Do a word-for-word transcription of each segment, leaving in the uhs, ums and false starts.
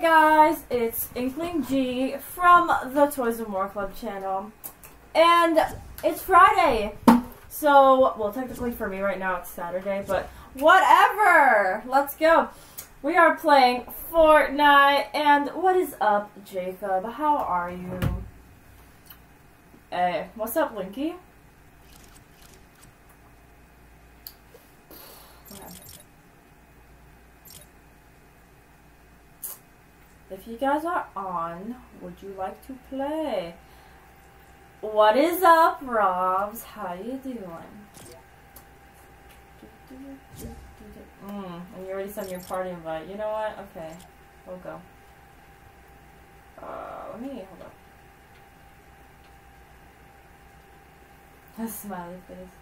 guys, it's Inkling G from the Toys and More Club channel, and it's Friday, so, well, technically for me right now it's Saturday, but whatever, let's go. We are playing Fortnite, and what is up, Jacob? How are you? Hey, what's up, Linky? If you guys are on, would you like to play? What is up, Robs? How you doing? Mm, and you already sent your party invite. You know what? Okay, we'll go. Uh, let me, hold up. A smiley face.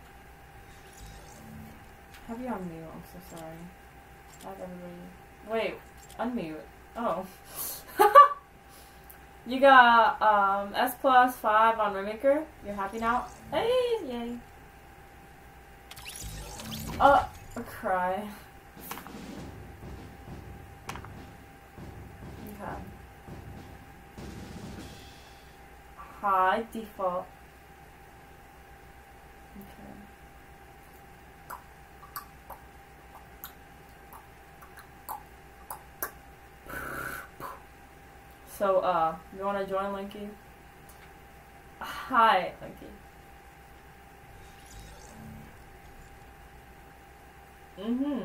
Have you on mute? I'm so sorry. Have everybody. Wait, unmute. Oh. You got um, S plus five on Remaker. You're happy now? Hey, yay. Oh, a cry. Okay. High default. Okay. So, uh, you want to join, Linky? Hi, Linky. Mm-hmm.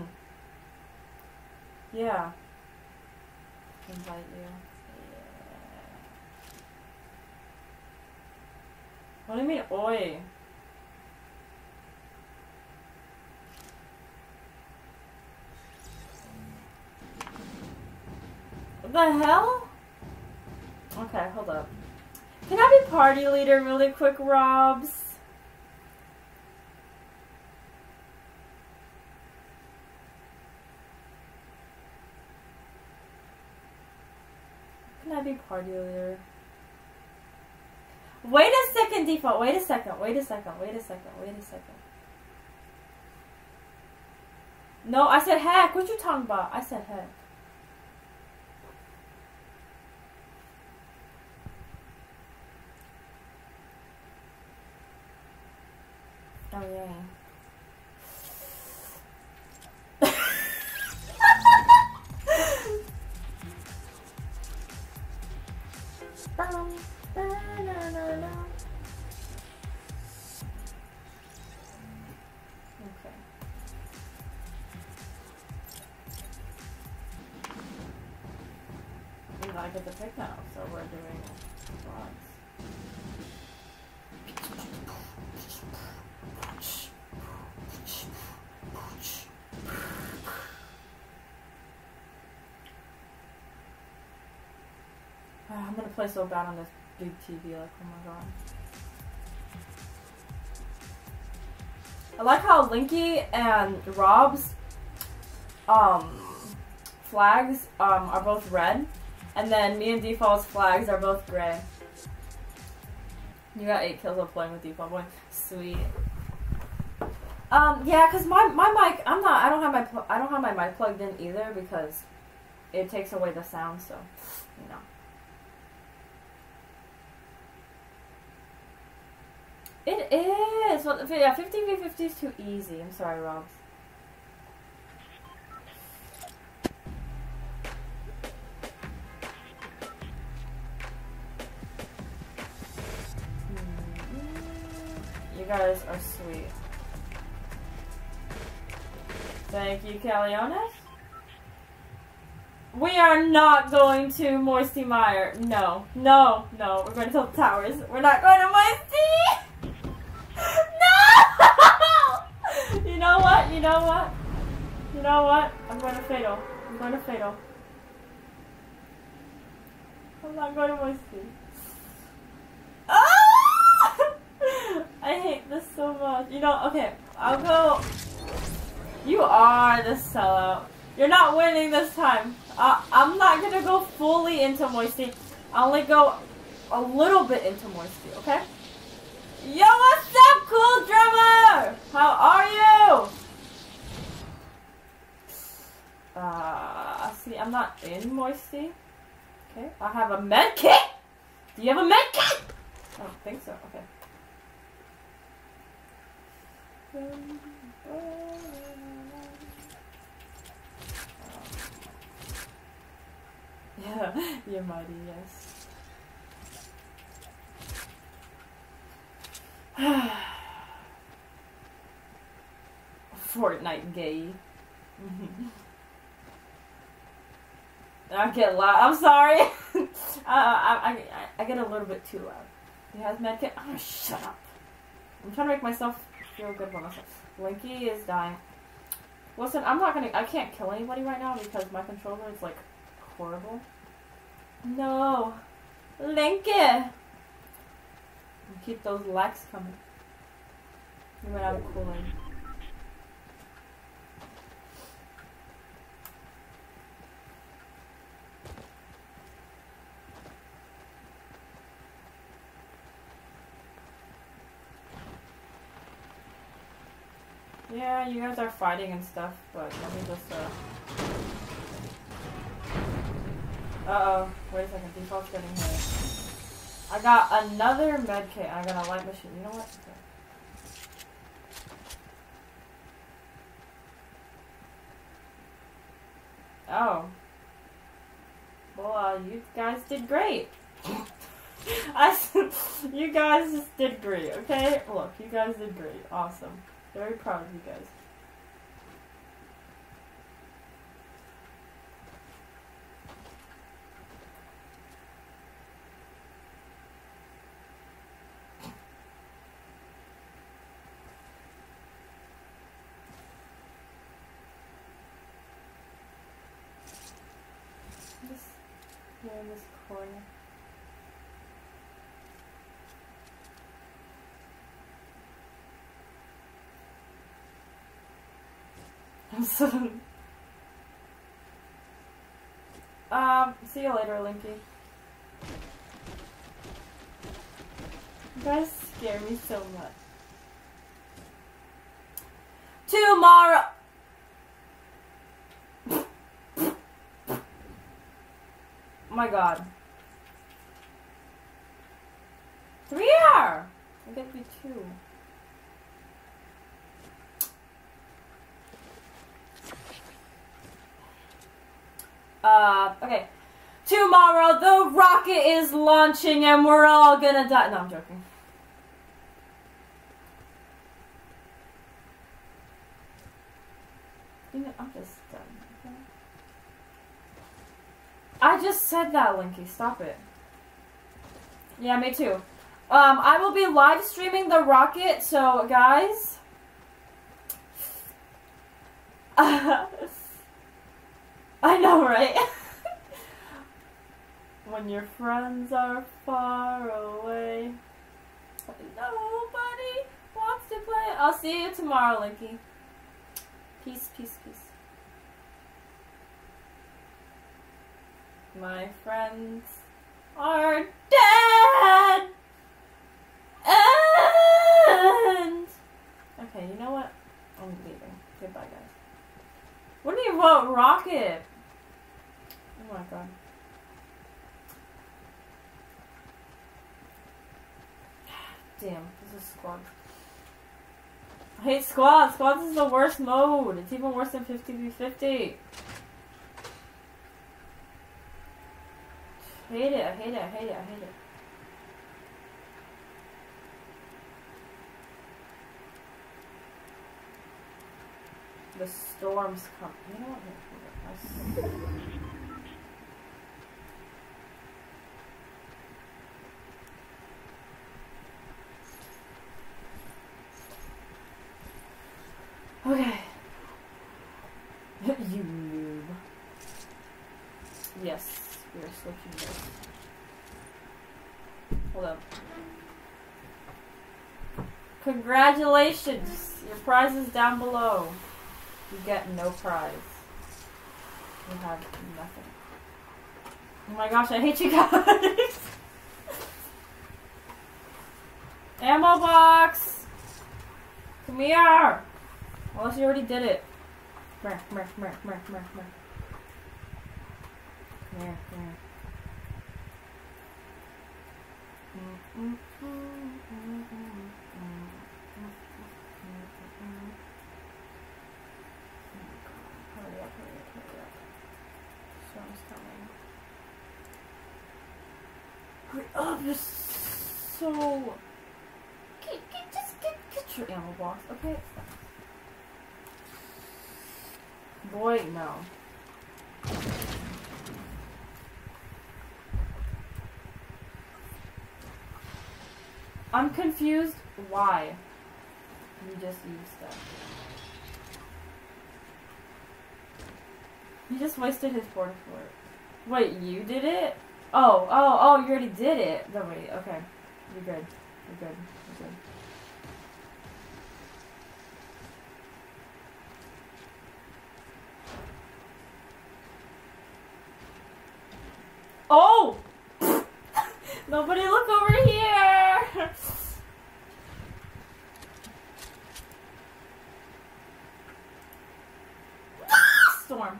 Yeah. Invite you. Yeah. What do you mean, oi? What the hell? Okay, hold up. Can I be party leader really quick, Robs? Can I be party leader? Wait a second, default. Wait a second. Wait a second. Wait a second. Wait a second. No, I said heck. What you talking about? I said heck. Oh, yeah. Okay. We gotta get the pick now, so we're doing bronze. I'm gonna play so bad on this big T V, like, oh my god. I like how Linky and Rob's um, flags um, are both red, and then me and Default's flags are both gray. You got eight kills of playing with Default, boy. Sweet. Um, yeah, cause my my mic, I'm not, I don't have my pl I don't have my mic plugged in either because it takes away the sound, so you know. It is! Well, yeah, fifteen v fifty is too easy. I'm sorry, Robs. Mm-hmm. You guys are sweet. Thank you, Calionis. We are not going to Moisty Mire. No, no, no. We're going to Tilt Towers. We're not going to Moisty! No! You know what? You know what? You know what? I'm going to Fatal. I'm going to Fatal. I'm not going to Moisty. Ah! I hate this so much. You know, okay. I'll go. You are the sellout. You're not winning this time. Uh, I'm not going to go fully into Moisty. I only go a little bit into Moisty, okay? Yo, what's up, cool drummer? How are you? Uh, see, I'm I'm not in Moisty. Okay, I have a med kit! Do you have a med kit? I don't think so, okay. Yeah, you're mighty, yes. Fortnite gay. I get loud. I'm sorry. uh, I, I I get a little bit too loud. He has medkit. Oh, shut up. I'm trying to make myself feel good about myself. Linky is dying. Listen, I'm not gonna. I can't kill anybody right now because my controller is like horrible. No, Linky. Keep those lags coming. You might have a cooler. Yeah, you guys are fighting and stuff, but let me just, uh... Uh-oh. Wait a second, default's getting hit. I got another medkit, I got a light machine. You know what? Okay. Oh. Well, uh, you guys did great. I, you guys just did great, okay? Look, you guys did great. Awesome. Very proud of you guys. Just here in this corner. I'm so... Um, see you later, Linky. You guys scare me so much. Tomorrow! Oh my god. Three are! I get to be two. Uh, okay. Tomorrow the rocket is launching and we're all gonna die. No, I'm joking. You know, I'm just done. Okay? I just said that, Linky. Stop it. Yeah, me too. Um, I will be live streaming the rocket, so guys. I know, right? When your friends are far away, nobody wants to play. I'll see you tomorrow, Linky. Peace, peace, peace. My friends are dead. And okay, you know what? I'm leaving. Goodbye, guys. What do you vote, Rocket? Oh my god. Damn, this is squad. I hate squad. Squads is the worst mode. It's even worse than fifty v fifty. I hate it, I hate it, I hate it, I hate it. The storms come. You know what? Okay. You noob. Yes, we are switching this. Hold up. Congratulations! Your prize is down below. You get no prize. You have nothing. Oh my gosh, I hate you guys! Ammo box! Come here! Unless you already did it. Meh, meh, meh, meh, meh, meh. There, there. Hurry up, hurry up, hurry up. Storm's coming. Hurry up, you're so... Get, get, just get, get your ammo box, okay? Boy, no. I'm confused why you just used that. You just wasted his porta fort. Wait, you did it? Oh, oh, oh, you already did it. No, wait, okay. You're good. You're good. You're good. Oh! Nobody look over here! Storm.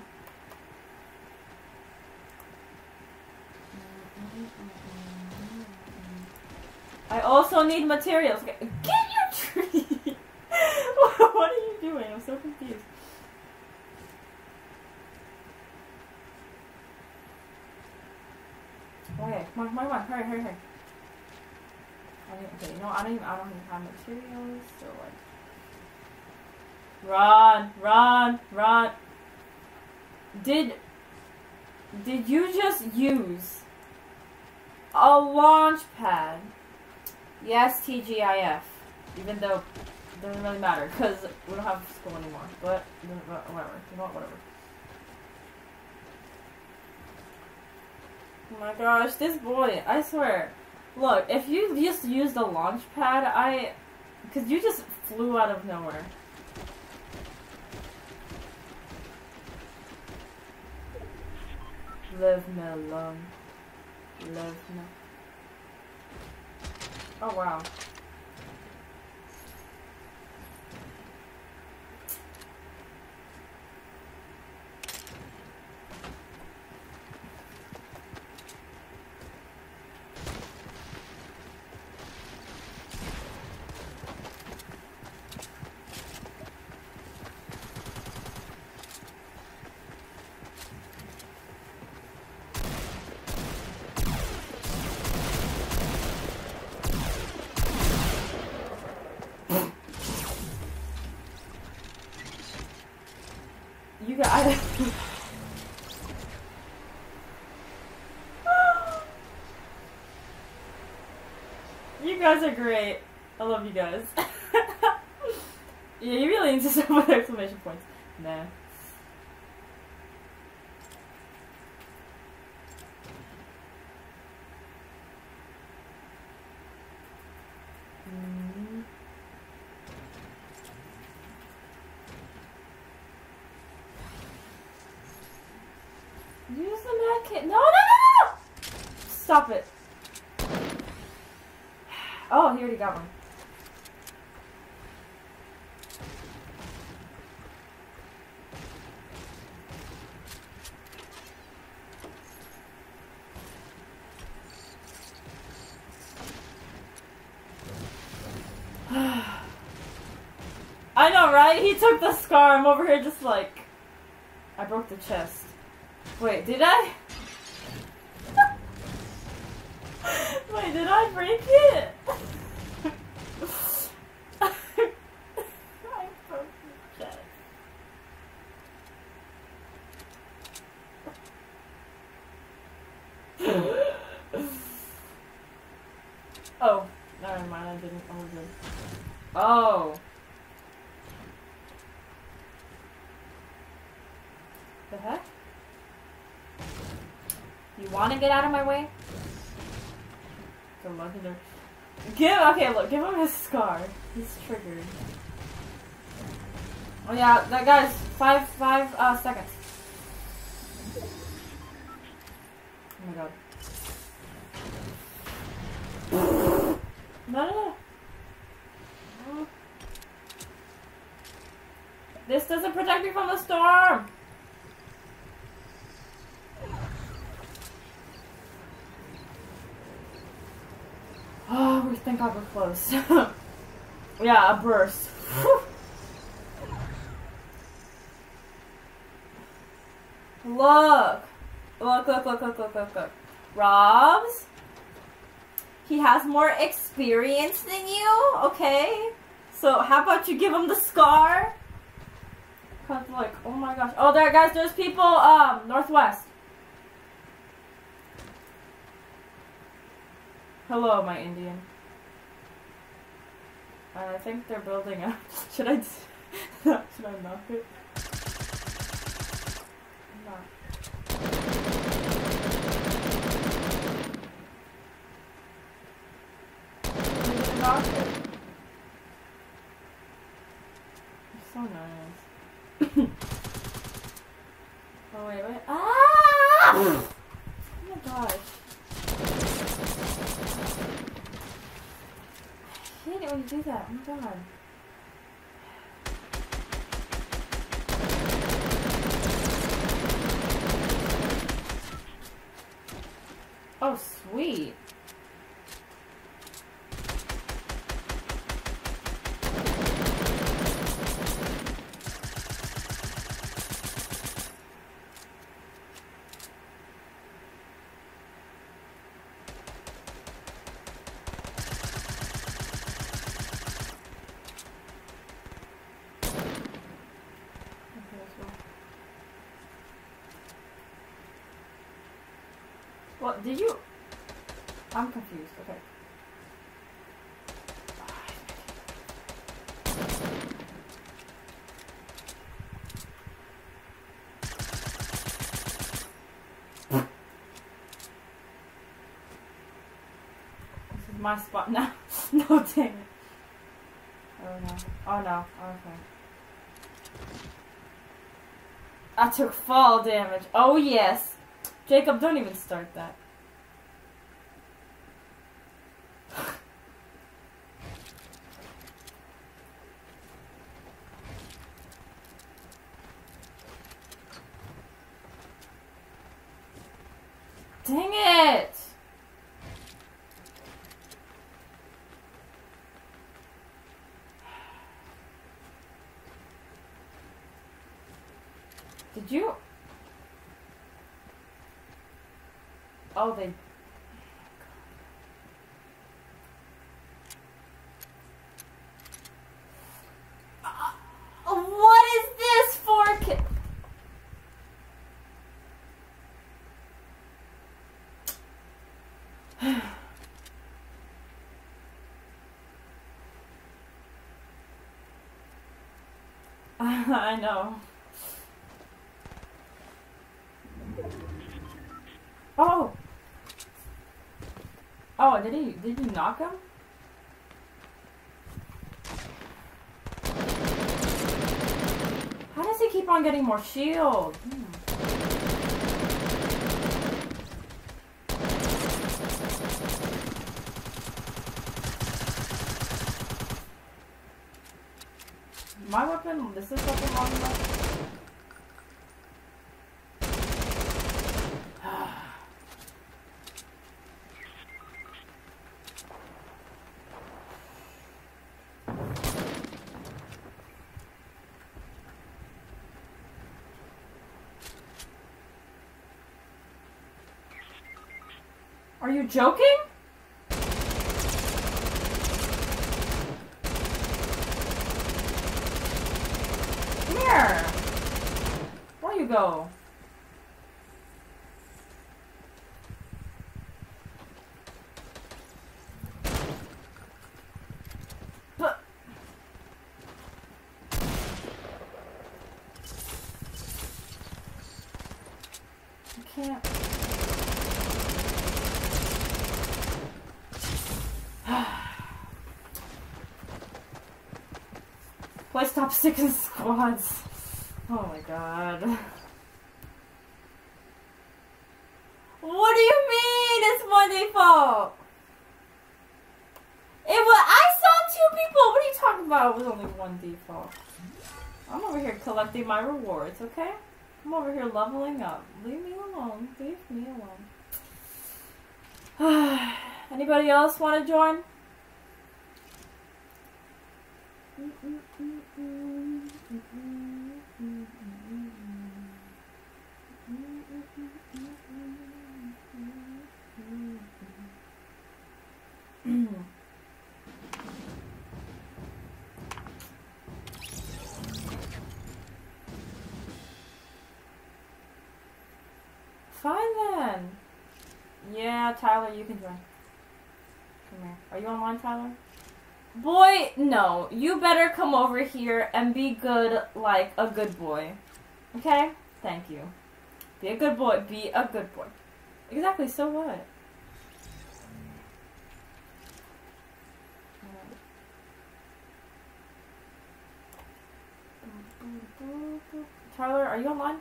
I also need materials. Get your tree! What are you doing? I'm so confused. Okay, come on, come on, come on, hurry, hurry, hurry. I don't, okay, no, I don't even, I don't even have materials, so like... Run, run, run. Did, did you just use a launch pad? Yes, T G I F. Even though it doesn't really matter, because we don't have school anymore, but whatever, you know what, whatever. Oh my gosh, this boy, I swear. Look, if you just used a launch pad, I... Because you just flew out of nowhere. Leave me alone. Leave me. Oh wow. You got. You guys are great. I love you guys. Yeah, you really need to start with exclamation points. Nah. Use the med kit. No, no, no, no! Stop it. Oh, he already got one. I know, right? He took the scar. I'm over here just like... I broke the chest. Wait, did I? Wait, did I break it? I broke the chest. Oh, never mind, I didn't. Oh, good. Oh. The heck? You want to get out of my way? Good luck in there. Give, okay, look, give him his scar. He's triggered. Oh yeah, that guy's five, five uh, seconds. Oh my god. No, no, no. This doesn't protect me from the storm. thank God we're close. Yeah, a burst. Look. Look, look, look, look, look, look, look. Robs? He has more experience than you, okay? So how about you give him the scar? Cause like, oh my gosh. Oh, there, guys, there's people, um, northwest. Hello, my Indian. I think they're building a. Should I? Should I knock it? No. Should I knock it? It's so nice. Oh wait, wait. Ah! Oh my gosh. I hate it when you do that. Oh my god. Oh, sweet. What, did you? I'm confused, okay. This is my spot now. No, dang it. Oh no. Oh no, okay. I took fall damage. Oh yes. Jacob, don't even start that. Dang it! Did you? Oh, they... Uh, what is this for? I know. Oh! Oh, did he, did you knock him? How does he keep on getting more shield? Hmm. My weapon, this is weapon long enough? Are you joking? Come here. Where you go? But I can't. Why stop sticking squads? Oh my god. What do you mean it's one default? It was, I saw two people. What are you talking about? It was only one default. I'm over here collecting my rewards, okay? I'm over here leveling up. Leave me alone. Leave me alone. Anybody else want to join? Fine then. Yeah, Tyler, you can join. Come here. Are you online, Tyler? Boy, no. You better come over here and be good like a good boy. Okay? Thank you. Be a good boy. Be a good boy. Exactly, so what? Tyler, are you online?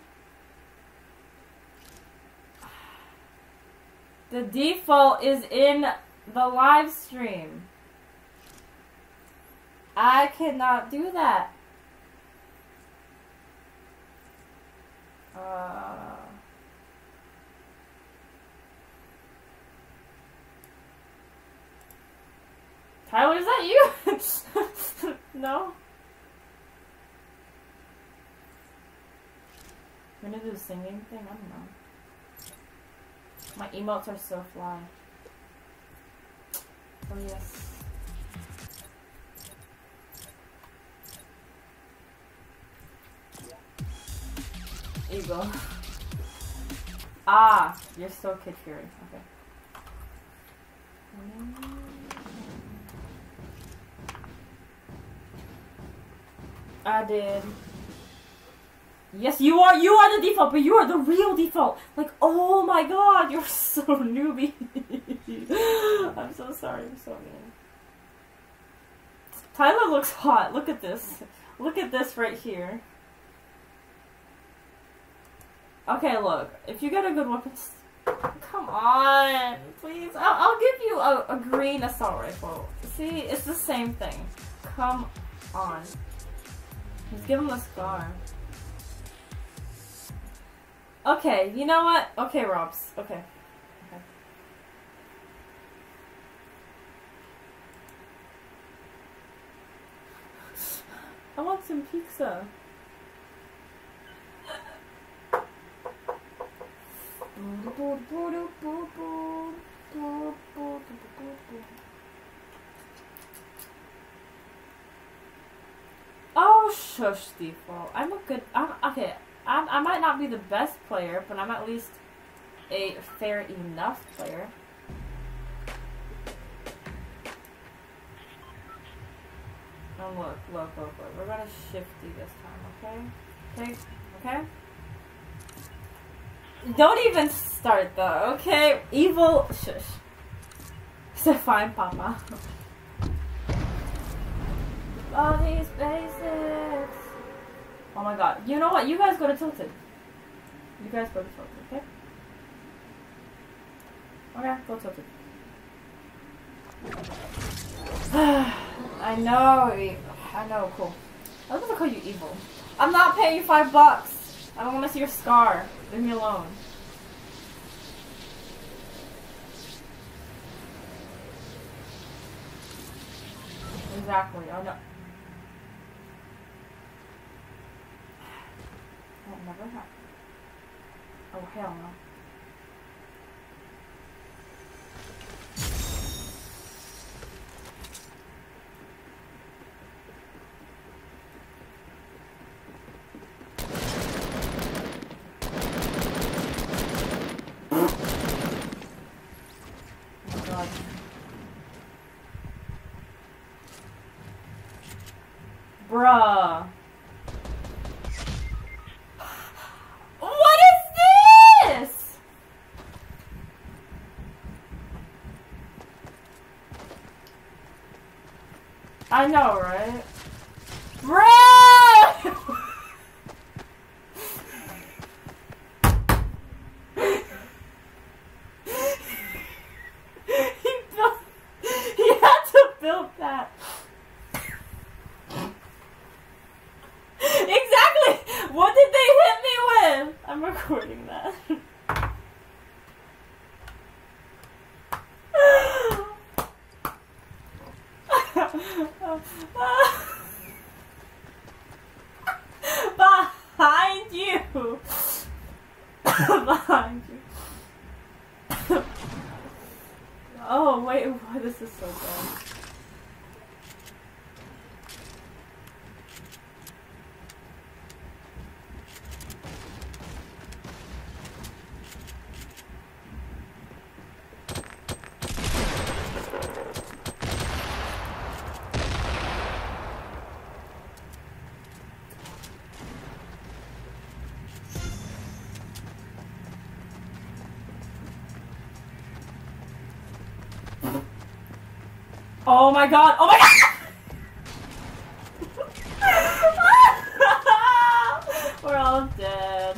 The default is in the live stream. I cannot do that. Uh, Tyler, is that you? No? I'm gonna do the singing thing? I don't know. My emotes are so fly. Oh yes. Eagle. Ah, you're so kid fury. Okay. I did. Yes, you are. You are the default, but you are the real default. Like, oh my god, you're so newbie. I'm so sorry. I'm so mean. Tyler looks hot. Look at this. Look at this right here. Okay, look. If you get a good weapon, come on, please. I'll, I'll give you a, a green assault rifle. See, it's the same thing. Come on. Just give him a scar. Okay, you know what? Okay, Robs. Okay. Okay. I want some pizza. Oh, shush, default. I'm a good. I'm okay. I'm, I might not be the best player, but I'm at least a fair enough player. Oh, look, look, look, look. We're gonna shifty this time, okay? Okay? Okay? Don't even start, though, okay? Evil. Shush. So fine, Papa. All these basics. Oh my god. You know what? You guys go to Tilted. You guys go to Tilted, okay? Okay, go Tilted. I know. I know, cool. I was gonna call you evil. I'm not paying you five bucks. I don't want to see your scar. Leave me alone. Exactly. I know. That never happened. Oh, hell no. Oh, God. Bruh. What is this? I know, right? Bruh! he built, he had to build that. Exactly! What did they hit me with? I'm recording that. Behind you. Oh, wait, this is so dumb. Oh my god! Oh my god! We're all dead.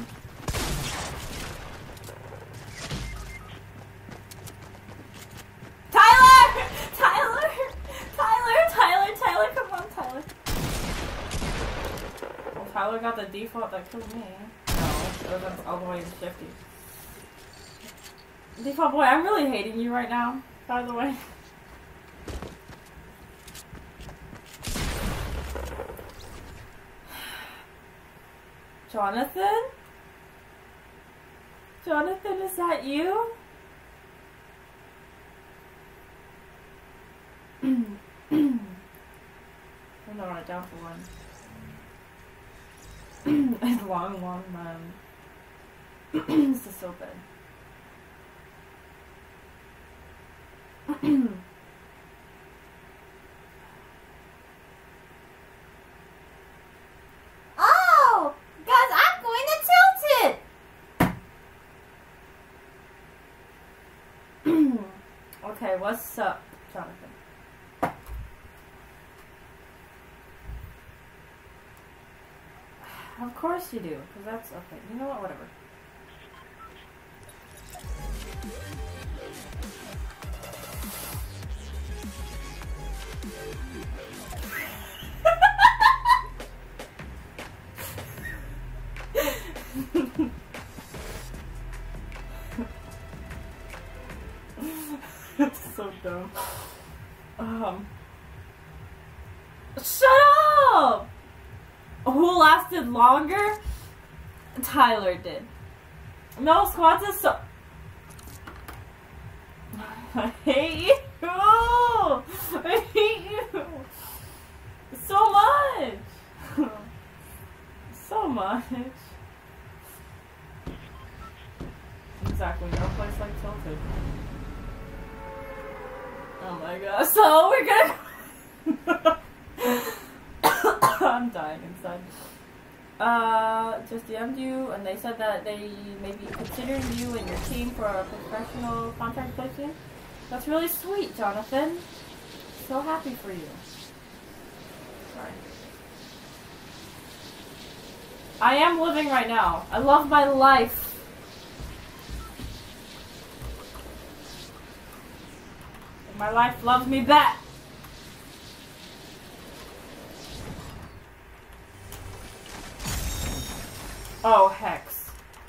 Tyler! Tyler! Tyler! Tyler! Tyler! Come on, Tyler. Well, Tyler got the default that killed me. No, it was all the way to fifty. Default boy, I'm really hating you right now, by the way. Jonathan? Jonathan, is that you? Oh no, right down for one. It's long, long man. This is so bad. Oh! Guys, I'm going to tilt it! Okay, what's up, Jonathan? Of course you do, because that's okay. You know what? Whatever. It's so dumb. Um. Shut up! Who lasted longer? Tyler did. No, squats is so. I hate you! I hate you! So much! So much. Exactly, no place like Tilted. Oh my god, so we're gonna. I'm dying inside. Uh, just D M'd you, and they said that they may be considering you and your team for a professional contract placement. That's really sweet, Jonathan. So happy for you. Sorry. I am living right now. I love my life. And my life loves me back. Oh, Hex.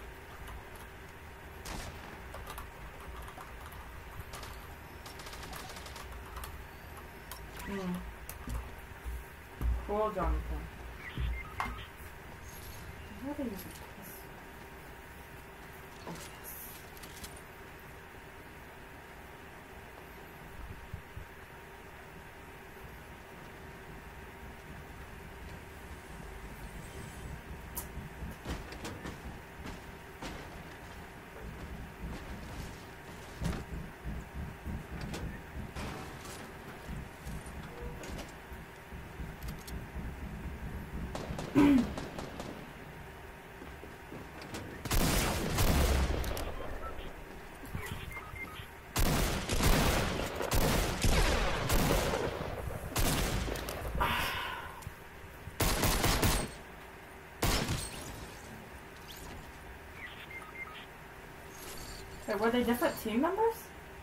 Mm. Cool, Jonathan. What are you doing? Oh, yes. Wait, were they different team members?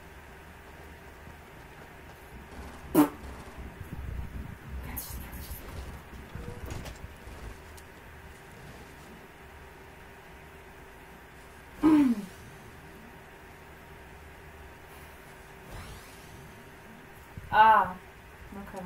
Ah, okay.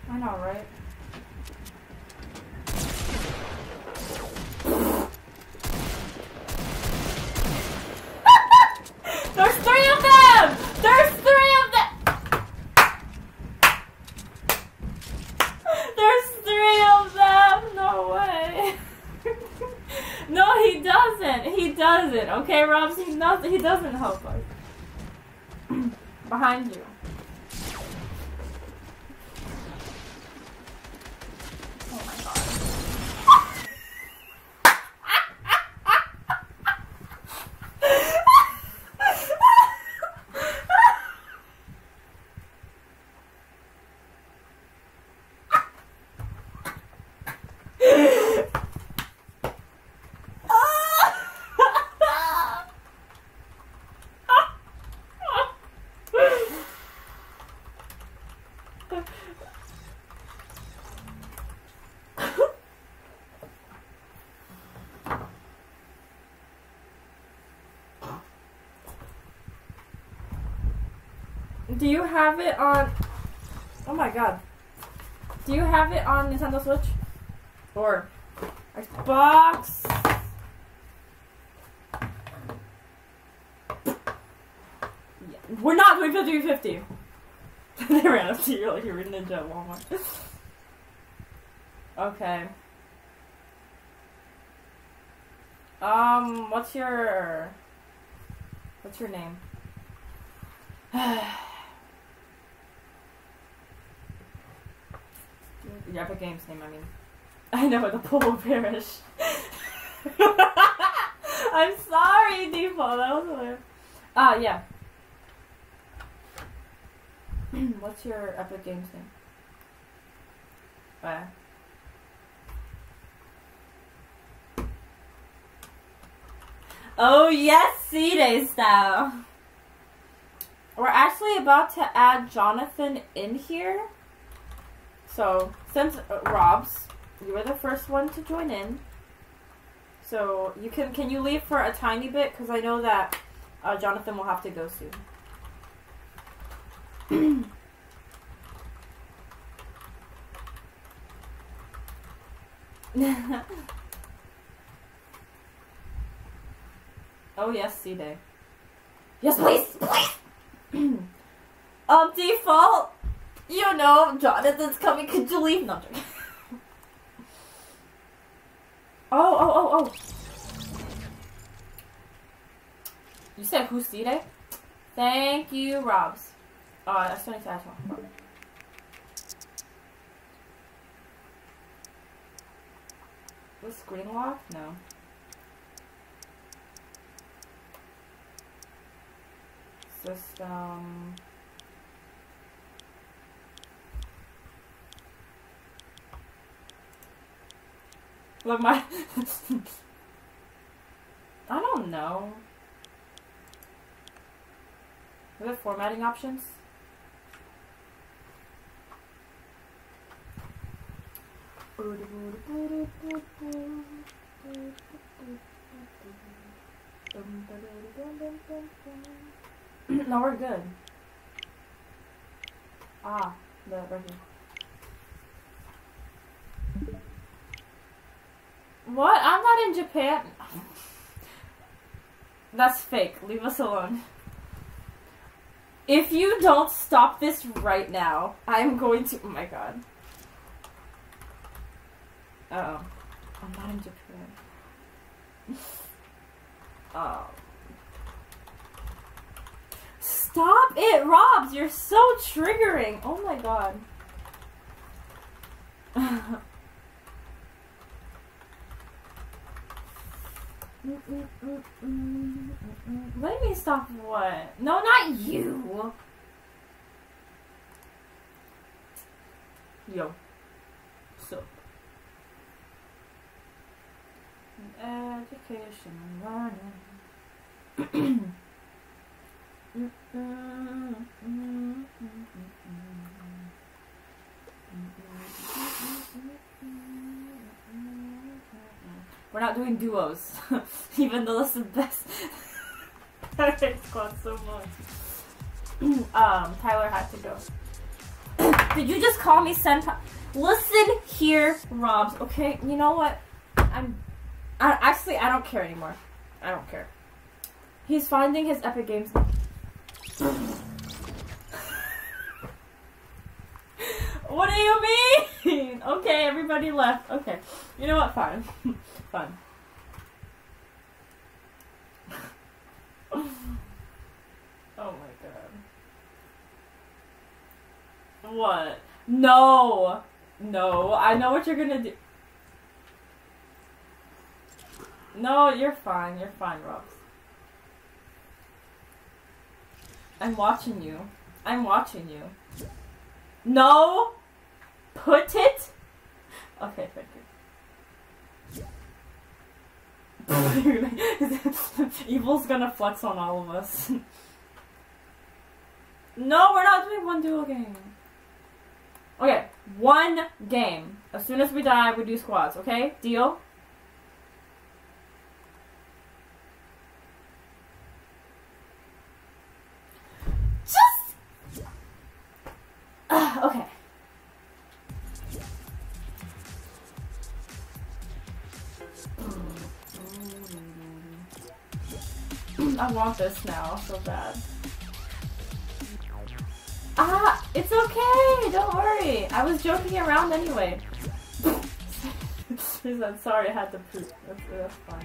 I know, right? There's three of them! There's three of them! There's three of them! No way! No, he doesn't! He doesn't, okay, Robs? He, not, he doesn't help us. Behind you. Oh my god. Do you have it on... Oh my god. Do you have it on Nintendo Switch? Or Xbox? Yeah. We're not doing fifty fifty. They ran up to you like you were ninja at Walmart. Okay. Um, what's your... What's your name? Your Epic Games name, I mean. I know, the polar bearish. I'm sorry, Default, that was hilarious. Ah, uh, yeah. What's your Epic Games name? Uh. Oh yes, C-Day style! We're actually about to add Jonathan in here. So, since uh, Robs, you were the first one to join in. So, you can, can you leave for a tiny bit? Because I know that uh, Jonathan will have to go soon. Oh yes, C-Day. Yes, please, please! um, Default, you know, Jonathan's coming, could you leave? No, I'm joking. Oh, oh, oh, oh. You said who's C-Day? Thank you, Robs. Oh, I still need to ask one. Was screen lock? No. System. Look, my. I don't know. Are there formatting options? No, we're good. Ah, the right here. What? I'm not in Japan. That's fake. Leave us alone. If you don't stop this right now, I'm going to. Oh my god. Uh oh. I'm not in Japan. Oh. Stop it, Robs! You're so triggering! Oh my god. Let me stop what? No, not you! Yo. So. Education and learning. We're not doing duos, even though that's the best. I hate squad so much. um, Tyler had to go. Did you just call me senpai? Listen here, Robs, okay? You know what? I'm... I, actually, I don't care anymore. I don't care. He's finding his Epic Games... What do you mean? Okay, everybody left. Okay. You know what? Fine. Fine. Oh my god. What? No! No, I know what you're gonna do. No, you're fine. You're fine, Robs. I'm watching you. I'm watching you. No! Put it? Okay, thank you. Evil's gonna flex on all of us. No, we're not doing one duo game. Okay, one game. As soon as we die, we do squads, okay? Deal? Just... Uh, okay. I want this now so bad. Ah, it's okay. Don't worry. I was joking around anyway. She said, sorry, I had to poop. That's, that's fine.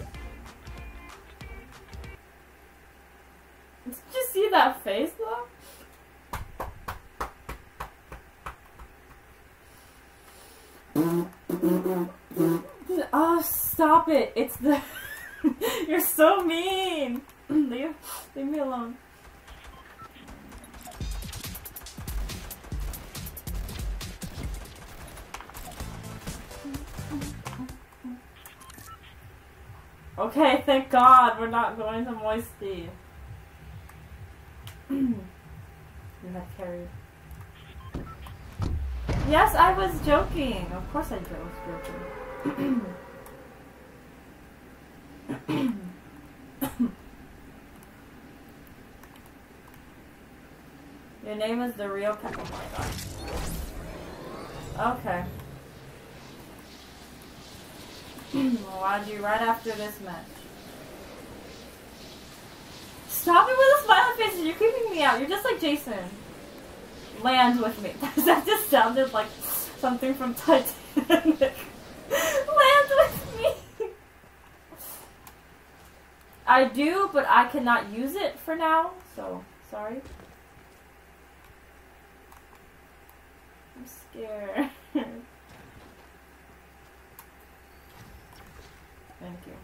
Did you see that face though? Oh, stop it. It's the... You're so mean. leave, leave me alone. Okay, thank God we're not going to Moisty. You have carried. Yes, I was joking. Of course I was joking. Your name is the real Pet. Oh my god. Okay. Why'd you right after this match? Stop it with the smiling faces. You're creeping me out. You're just like Jason. Land with me. That just sounded like something from Titanic. Land with me. I do, but I cannot use it for now, so sorry. I'm scared. Thank you.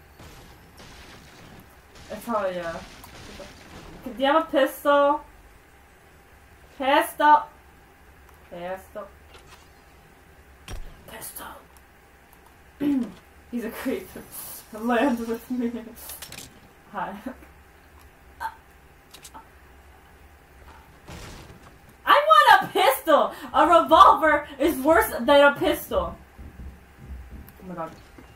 It's probably, uh... Do you have a pistol? Pistol! Pistol. Pistol. He's a creep. Land with me. Hi. I want a pistol! A revolver is worse than a pistol. Oh my god.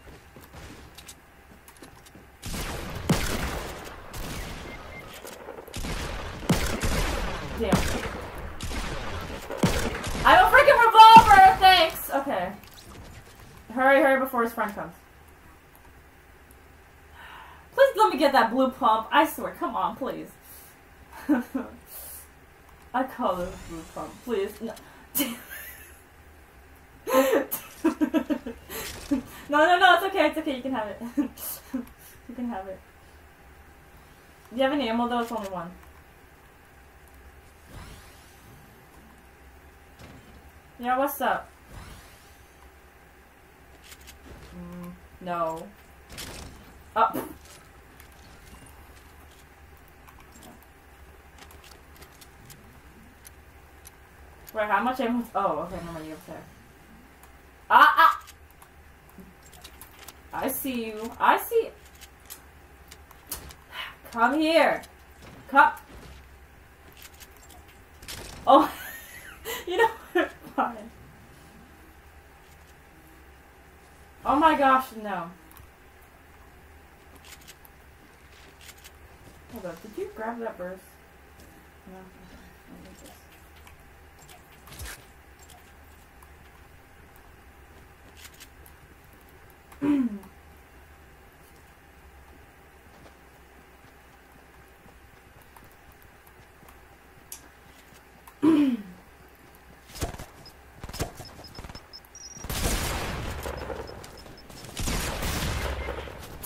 Damn. I have a freaking revolver! Thanks! Okay. Hurry, hurry before his friend comes. Please let me get that blue pump. I swear, come on, please. I call it blue pump. Please. No. no, no, no, it's okay, it's okay, you can have it. You can have it. Do you have any ammo though? It's only one. Yeah, what's up? Mm, no. Up. Oh. Wait, how much ammo? Oh, okay, no, you have there. Ah, ah! I see you. I see. Come here. Come. Oh, you know what? Fine. Oh my gosh, no. Hold up, did you grab that burst? No.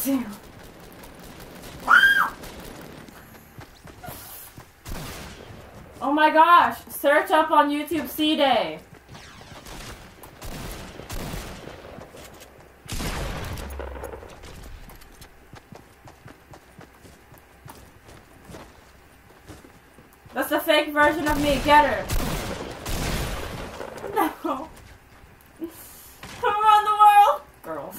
Damn. Oh my gosh! Search up on YouTube C-Day! That's the fake version of me. Get her. No. Around the world. Girls.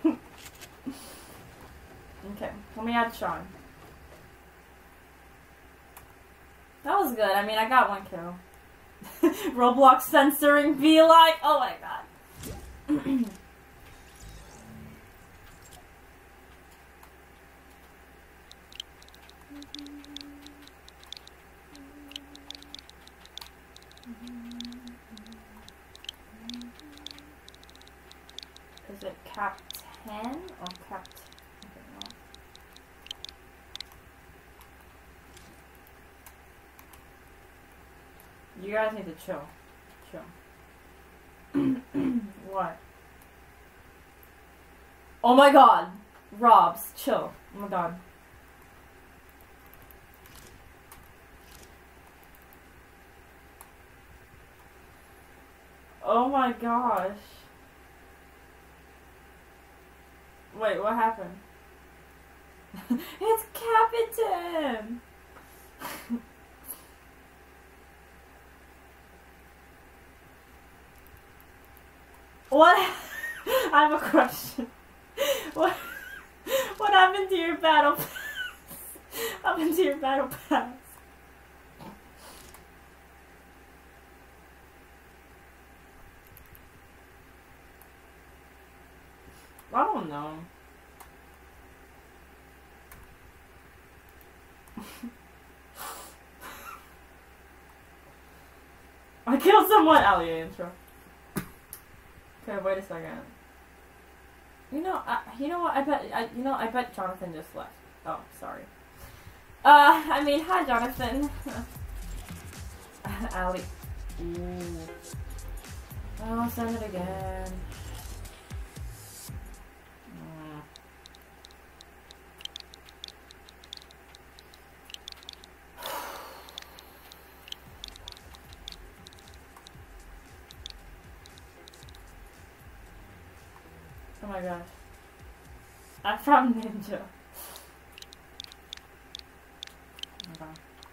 Okay, let me add Sean. That was good. I mean, I got one kill. Roblox censoring be like, oh my god. Is it cap ten or cap? Okay, no. You guys need to chill. Chill. What? Oh my god! Robs, chill. Oh my god. Oh my gosh. Wait, what happened? It's Captain! What? I have a question. What? What happened to your battle pass? What happened to your battle pass? I don't know. I killed someone. Allie intro. Okay, wait a second. You know, I, you know what? I bet. I, you know, I bet Jonathan just left. Oh, sorry. Uh, I mean, hi, Jonathan. Allie. Ooh. Oh, send it again. Oh my gosh. I'm from Ninja. Oh my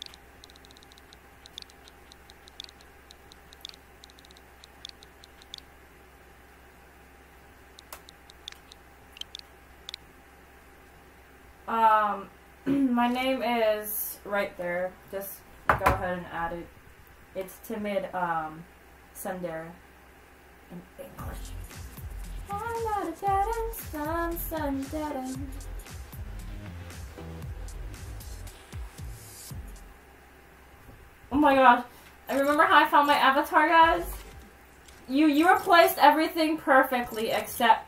god. Um, my name is right there. Just go ahead and add it. It's Timid, um, Sundara in English. Oh my gosh. I remember how I found my avatar, guys? You you replaced everything perfectly except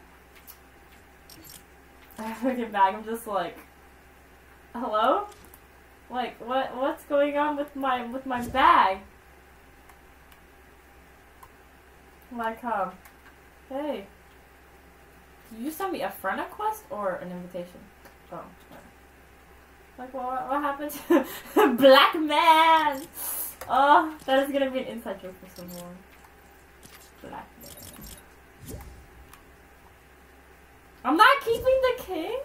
I freaking bag. I'm just like, hello? Like what what's going on with my with my bag? Like um hey. Did you send me a friend request or an invitation? Oh, right. Like what? What happened to Black Man? Oh, that is gonna be an inside joke for someone. Black Man. I'm not keeping the king.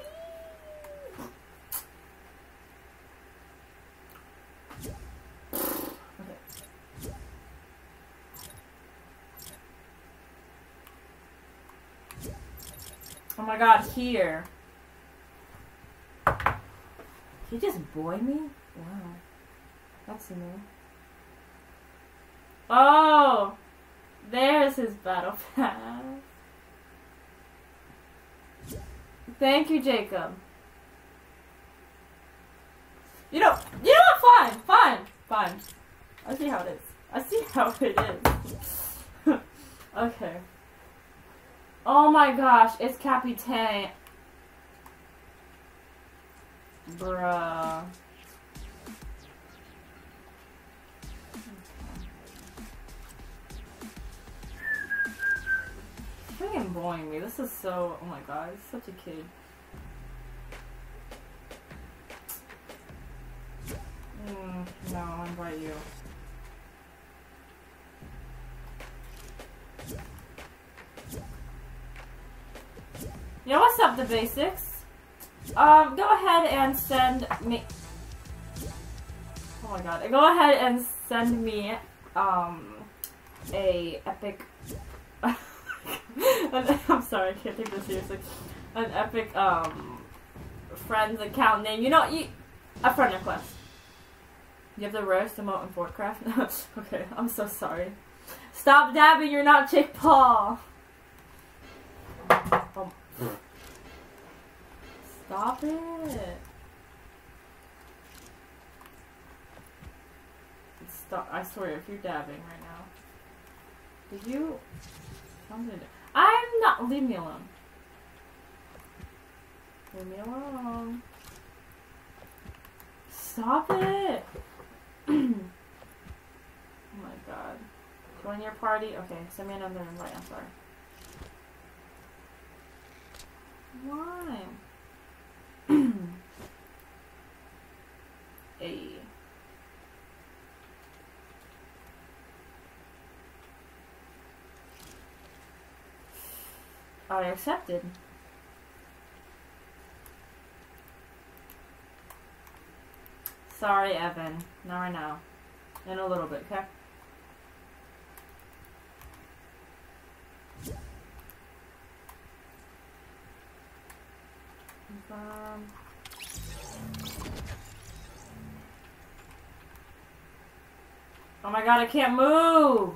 Oh my god, here. Did he just boy me? Wow. That's new. Oh! There's his battle pass. Thank you, Jacob. You know, you know what? Fine, fine, fine. I see how it is. I see how it is. Okay. Oh my gosh, it's Capitan. Bruh. Freaking boring me. This is so. Oh my god, he's such a kid. invite you. Yo, what's up, the basics? Um, go ahead and send me. Oh my god! Go ahead and send me um a epic. I'm sorry, I can't take this seriously. An epic um friends account name. You know, you a friend request. You have the rarest emote in Fortcraft. Okay, I'm so sorry. Stop dabbing. You're not Jake Paul. Oh. Stop it. Stop. I swear, if you're dabbing right now. Did you? I'm not. Leave me alone. Leave me alone. Stop it. Oh my god. Join your party? Okay, send me another invite. I'm sorry. Why? A. I accepted. Sorry, Evan. Not right now. In a little bit, okay? Um, oh my god, I can't move!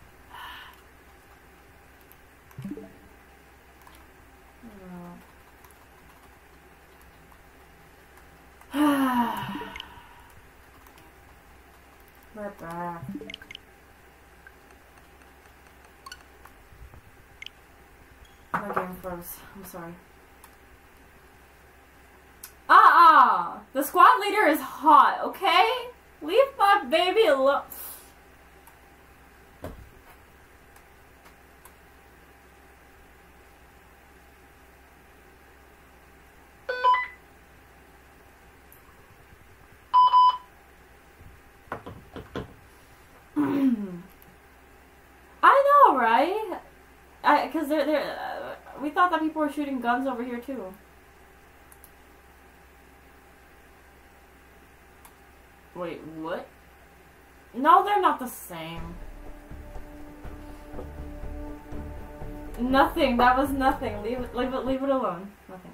We're back. My game froze. I'm sorry. Uh-uh! The squad leader is hot, okay? Leave my baby alone. I know, right? I, cause they're, they're, uh, we thought that people were shooting guns over here too. Wait, what? No, they're not the same. Nothing. That was nothing. Leave it. Leave it. Leave it alone. Nothing.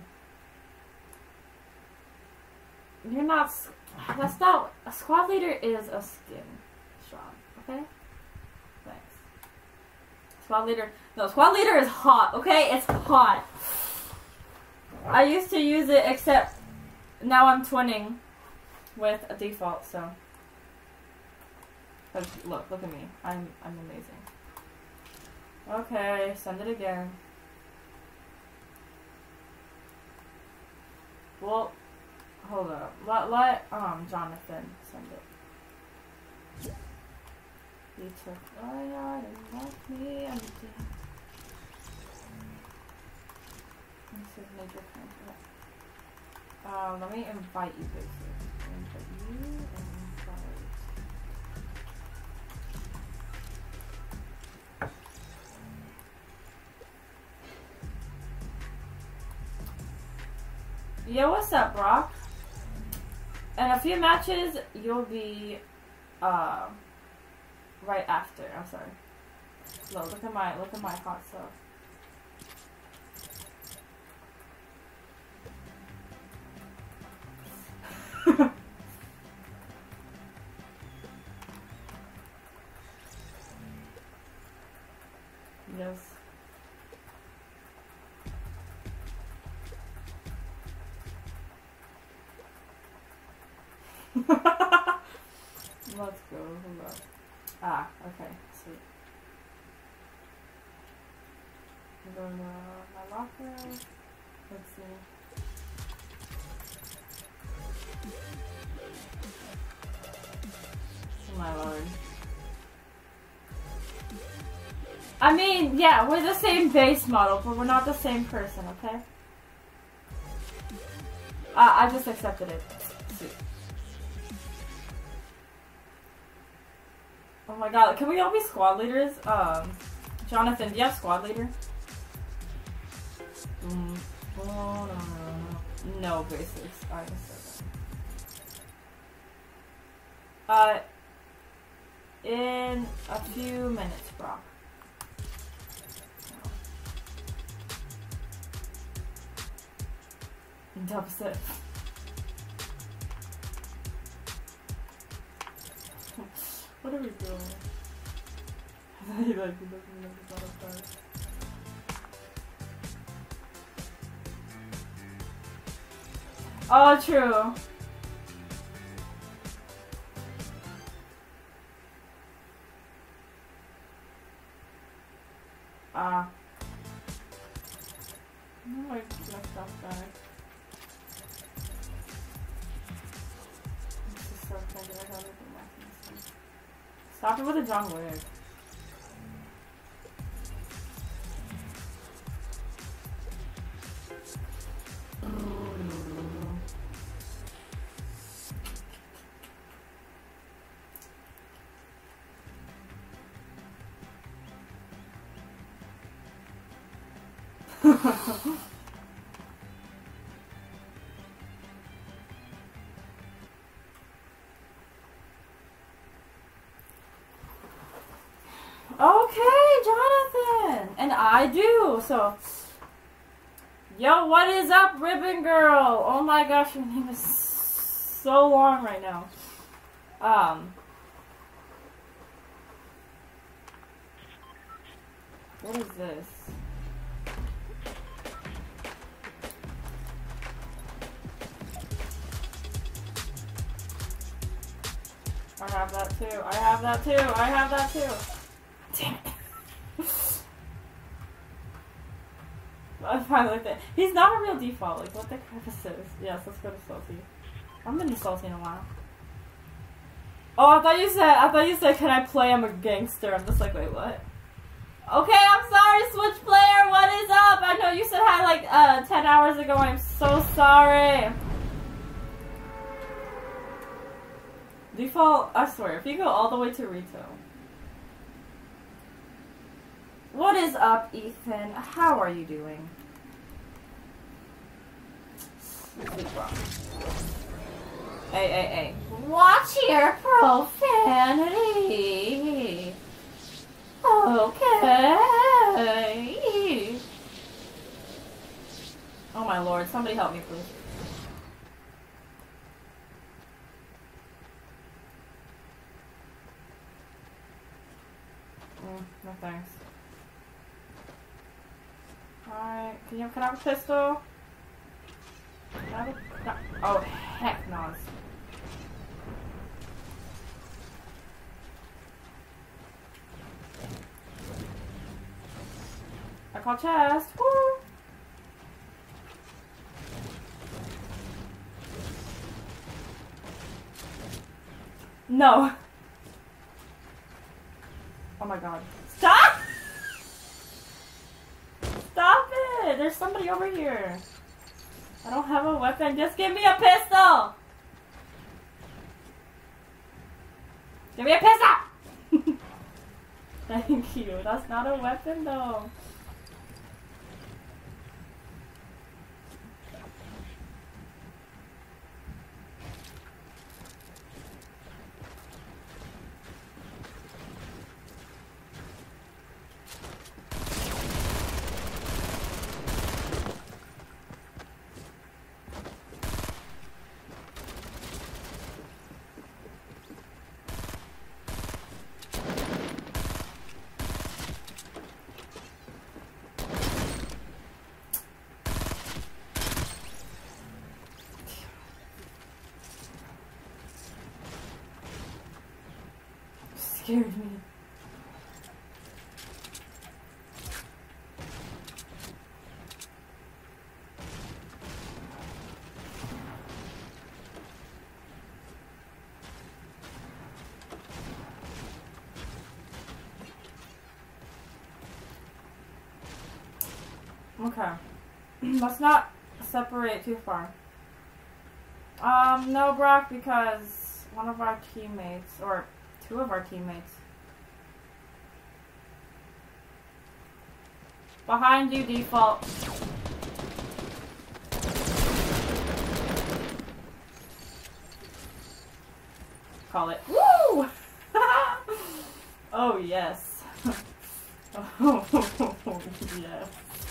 You're not. That's not. A squad leader is a skin shot. Okay. Thanks. Squad leader. No, squad leader is hot. Okay, it's hot. I used to use it, except now I'm twinning with a default. So. Look, look at me. I'm, I'm amazing. Okay, send it again. Well, hold up. Let, let, um, Jonathan send it. He took my yard and left me empty. This is major content. Um, let me invite you, basically. Invite you and invite. Yo, what's up, Brock? In a few matches, you'll be, uh, right after. I'm sorry. Look, look at my, look at my hot stuff. Yes. Let's go. Hold on. Ah, okay. Sweet. I'm going to my locker. Let's see. Oh my lord. I mean, yeah, we're the same base model, but we're not the same person, okay? Uh, I just accepted it. Sweet. Oh my god, can we all be squad leaders? Um, Jonathan, do you have squad leader? Mm, oh, no, no, no. No basics. I said that. Uh, in a few minutes, Brock. Dubstep. What are we doing? He like he doesn't know the butterfly. Oh, true. Ah. Uh, oh my stuff back. So excited I got it back. Stop it with a John Wick. Okay, Jonathan! And I do, so... Yo, what is up, Ribbon Girl? Oh my gosh, your name is so long right now. Um... What is this? I have that too. I have that too. I have that too. Damn it. I finally think he's not a real default. Like, what the crap is this? Yes, let's go to Salty. I haven't been to Salty in a while. Oh, I thought you said, I thought you said, can I play? I'm a gangster. I'm just like, wait, what? Okay, I'm sorry, Switch player. What is up? I know you said hi like uh, ten hours ago. I'm so sorry. Default, I swear, if you go all the way to retail. What is up, Ethan? How are you doing? Hey, hey, hey. Watch your profanity. Okay. Oh my lord, somebody help me, please. Mm, no thanks. Alright, can you can I have a pistol? Can I have a, no. Oh heck no. I call chest. Woo! No. Oh my god. Stop! Stop it! There's somebody over here. I don't have a weapon. Just give me a pistol! Give me a pistol! Thank you. That's not a weapon though. Scared me. Okay. Let's not separate too far. Um, no, Brock, because one of our teammates, or two of our teammates, Behind you, default. Call it. Woo! Oh, yes. Oh, yes.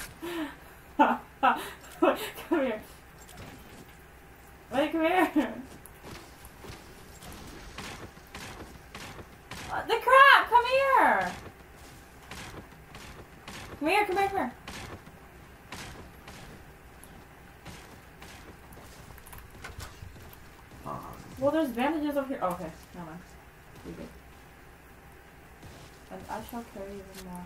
Wait, come here. Wait, come here. Uh, the crab, come here. Come here, come here, come here. Well, there's bandages over here. Oh, okay, never mind. You're good. And I shall carry even more.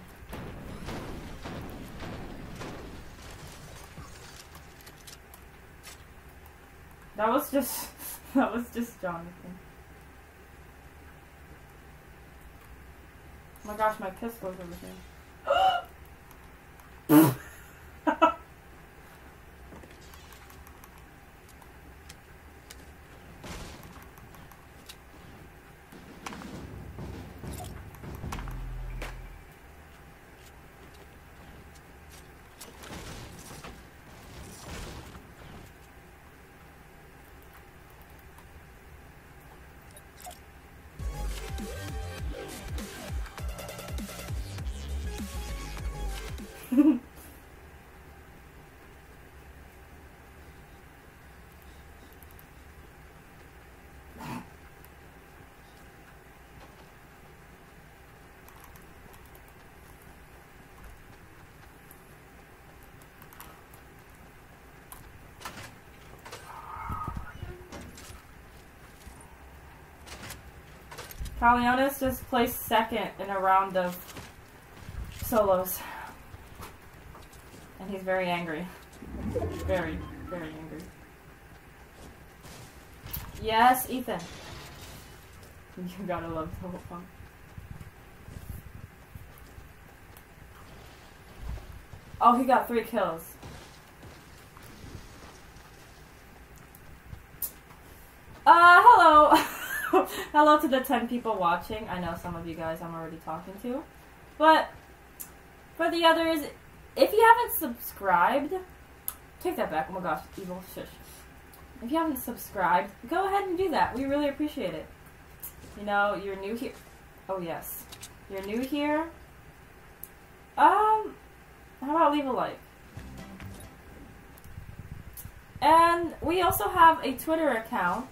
That was just, that was just Jonathan. Oh my gosh, my pistol's over here. Carleonis just placed second in a round of solos. And he's very angry. Very, very angry. Yes, Ethan. You gotta love Total Punk. Oh, he got three kills. Uh, hello! Hello to the ten people watching. I know some of you guys I'm already talking to. But, for the others, if you haven't subscribed, take that back. Oh my gosh, evil shush. If you haven't subscribed, go ahead and do that. We really appreciate it. You know, you're new here. Oh yes. You're new here. Um, how about leave a like? And we also have a Twitter account.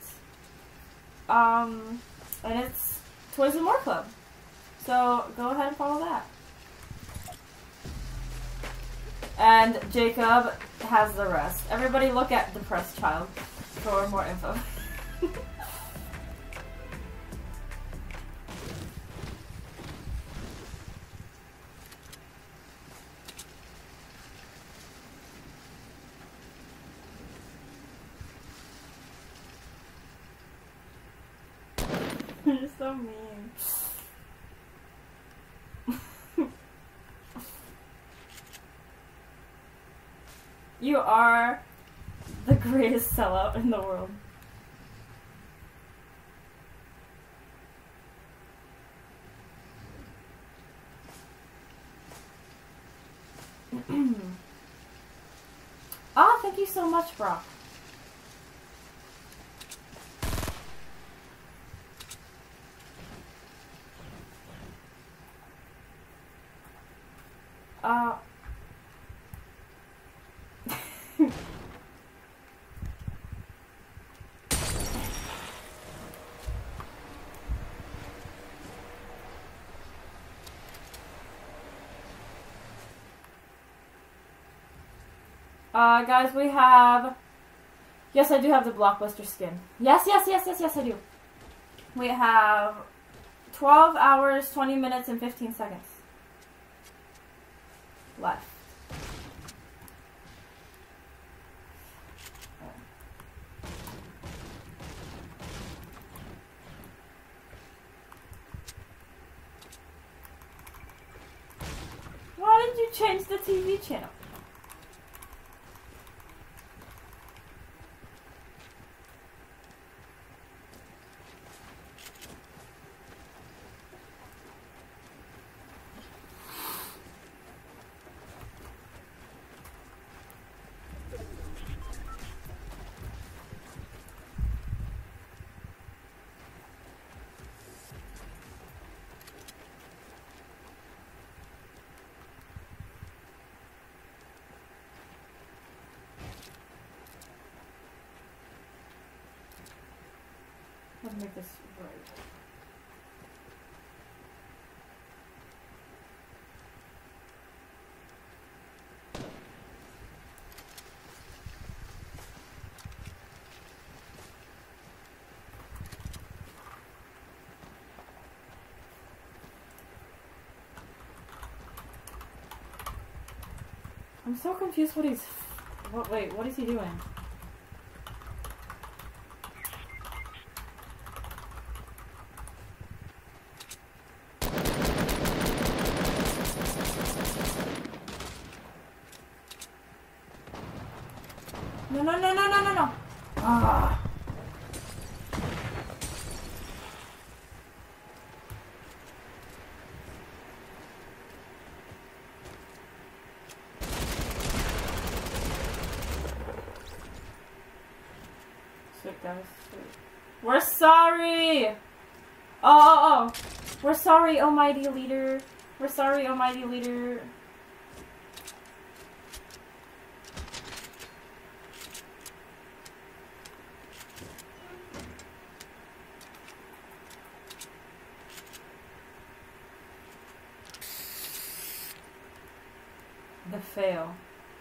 Um, and it's Toys and More Club. So go ahead and follow that. And Jacob has the rest. Everybody look at Depressed Child for more info. You're so mean. You are the greatest sellout in the world. Ah, thank you so much, Brock. Uh... Uh, guys, we have... Yes, I do have the Blockbuster skin. Yes, yes, yes, yes, yes, I do. We have twelve hours, twenty minutes, and fifteen seconds left. Why did you change the T V channel? to make this right. I'm so confused what he's... What, wait, what is he doing? No, no, no, no, no, no, no! Ah. Sweet guys, sweet. We're sorry! Oh, oh, oh! We're sorry, almighty leader. We're sorry, almighty leader. The fail.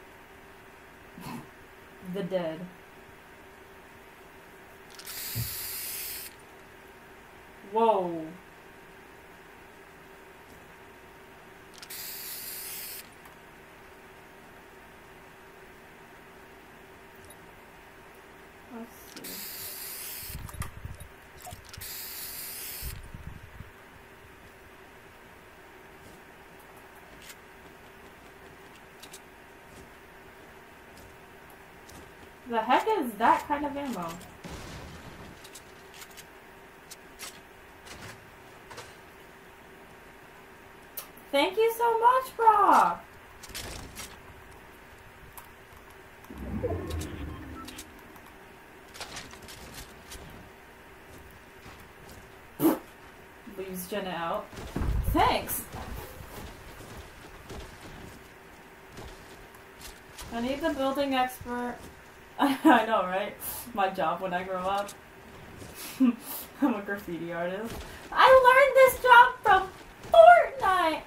The dead. Whoa. Let's see. The heck is that kind of ammo? Thank you so much, Brock! Leaves Jenna out. Thanks! I need the building expert. I know, right? My job when I grow up. I'm a graffiti artist. I learned this job from Fortnite!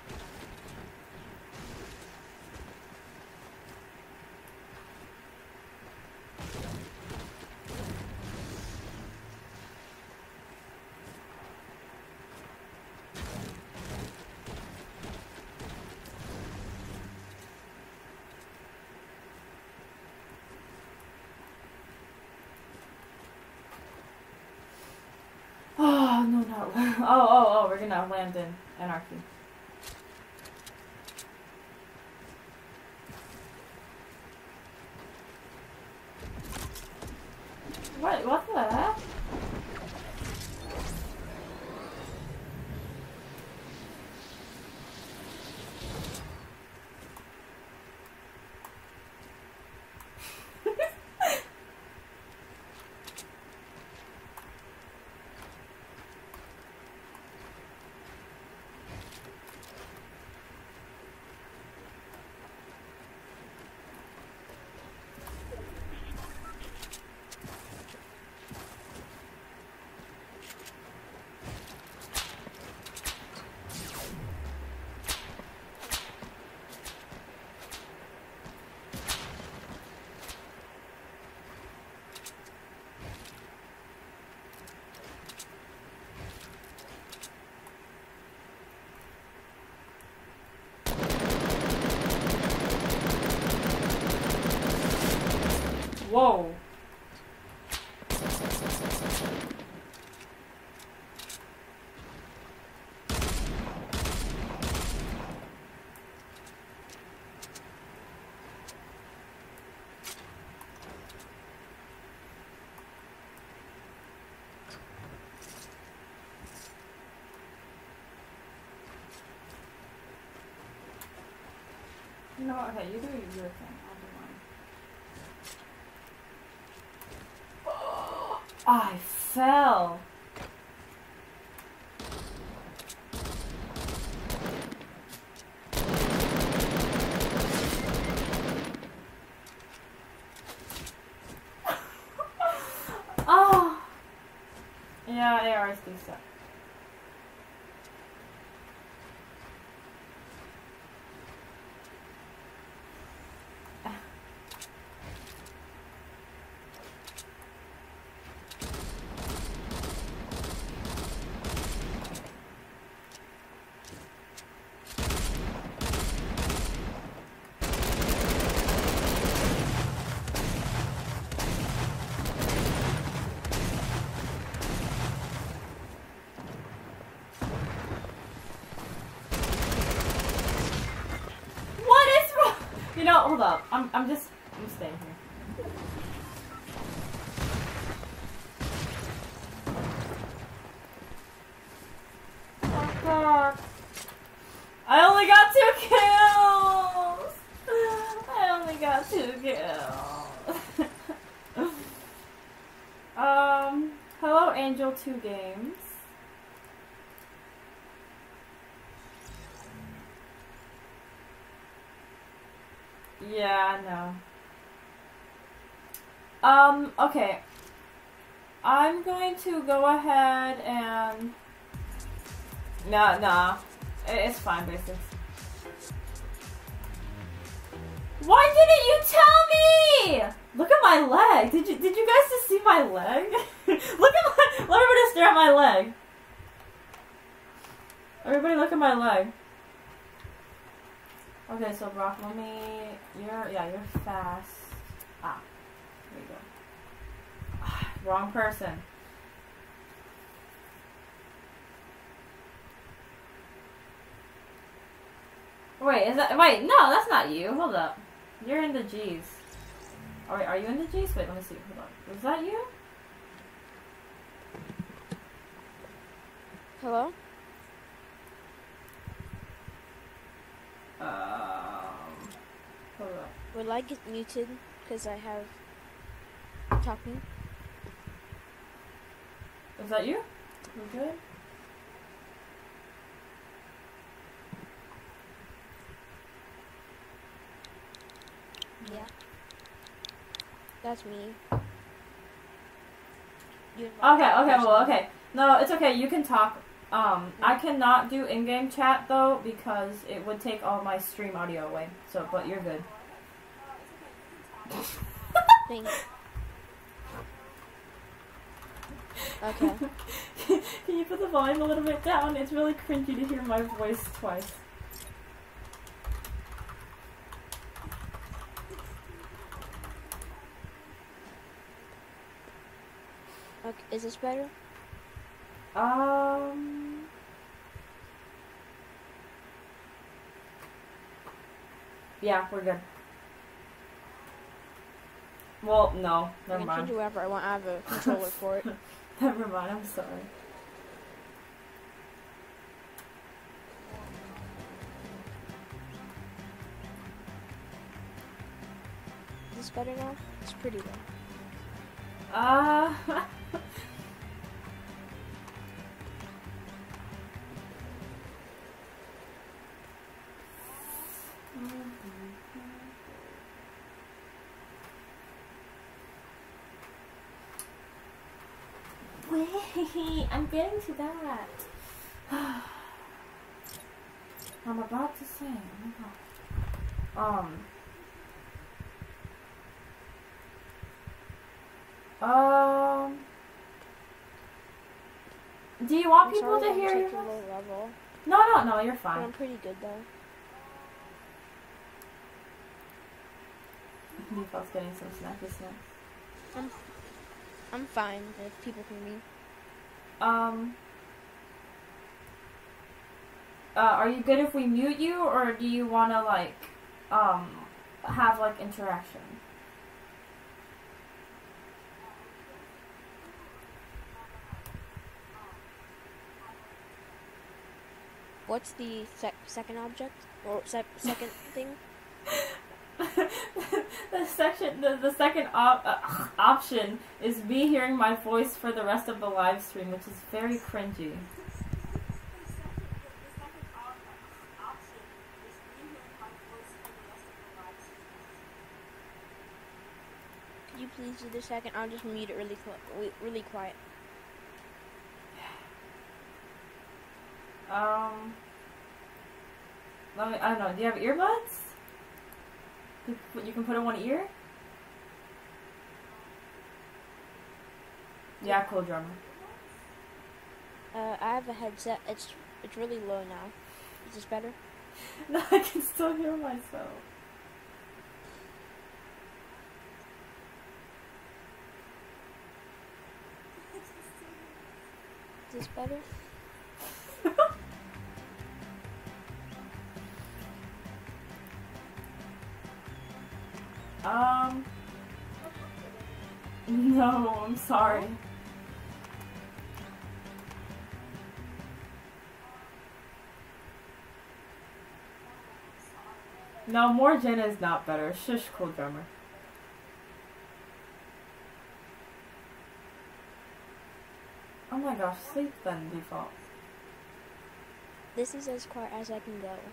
Oh, no, not... Oh, oh, oh, we're gonna land in Anarchy. What, what the heck? Whoa. No, okay, you do your thing. I'll do mine. I fell. Yeah, A R is decent. You know, hold up. I'm I'm just I'm staying here. Oh god. I only got two kills! I only got two kills. um hello Angel two Games. Yeah, I know. Um, okay. I'm going to go ahead and... Nah, nah. It's fine, basics. Why didn't you tell me? Look at my leg. Did you did you guys just see my leg? Look at my... Let everybody stare at my leg. Everybody look at my leg. Okay, so Brock, let me... You're... Yeah, you're fast. Ah. There you go. Ah, wrong person. Wait, is that... Wait, no, that's not you. Hold up. You're in the G's. Oh, wait, are you in the G's? Wait, let me see. Hold on. Was that you? Hello? Um, hold up. Will I get muted because I have talking? Is that you? We good? Yeah. That's me. You Okay, okay, well, okay. No, it's okay. You can talk. Um, I cannot do in-game chat though because it would take all my stream audio away. So, but you're good. Thanks. Okay. Can you put the volume a little bit down? It's really cringy to hear my voice twice. Okay, is this better? Um. Yeah, we're good. Well, no, never I can mind. change it wherever I want. I have a controller for it. Never mind, I'm sorry. Is this better now? It's pretty low. Uh. Wait, I'm getting to that. I'm about to say, oh my god. Um. Um. Do you want I'm people sorry to hear I'm your such a voice? low level. No, no, no, you're But fine. I'm pretty good though. Default's getting some snacky snacks. I'm I'm fine if people hear me. Um. Uh, are you good if we mute you, or do you want to, like, um, have, like, interaction? What's the sec second object or se second thing? the section, the, the second op uh, option is me hearing my voice for the rest of the live stream, which is very cringy. Could you please do the second? I'll just mute it really, really quiet. Um, let me, I don't know, do you have earbuds? You you can put in one ear? Yeah, cool drummer. Uh, I have a headset. It's it's really low now. Is this better? No, I can still hear myself. Is this better? um. No, I'm sorry. No, more Jenna is not better. Shush, cool drummer. Oh my gosh, sleep then, default. This is as quiet as I can go.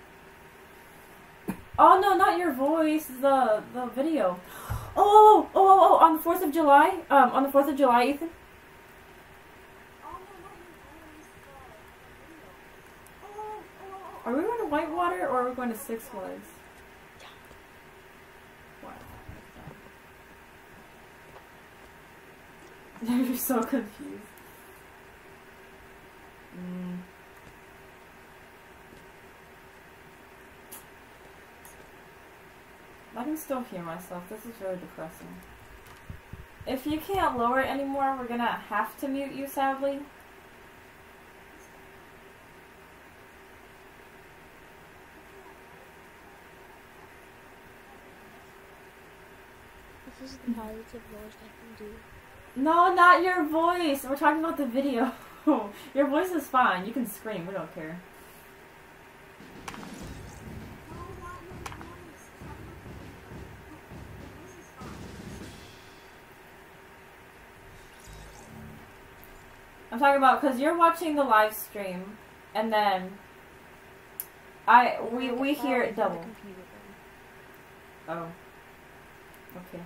Oh no, not your voice, the the video. Oh, oh, oh, oh, on the fourth of July? Um, on the fourth of July, Ethan? Are we going to Whitewater or are we going to Six Flags? Wow. You're so confused. Mm. I can still hear myself. This is really depressing. If you can't lower it anymore, we're gonna have to mute you, sadly. This is the positive voice I can do. No, not your voice. We're talking about the video. Your voice is fine. You can scream. We don't care. I'm talking about because you're watching the live stream, and then I we we hear it double. Oh. Okay.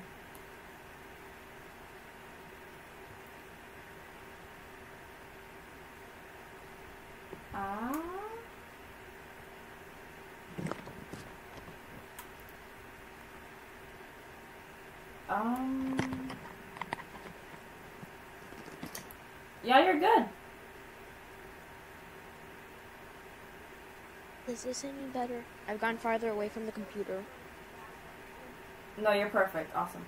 Ah. Um. Yeah, you're good. Is this any better? I've gone farther away from the computer. No, you're perfect. Awesome.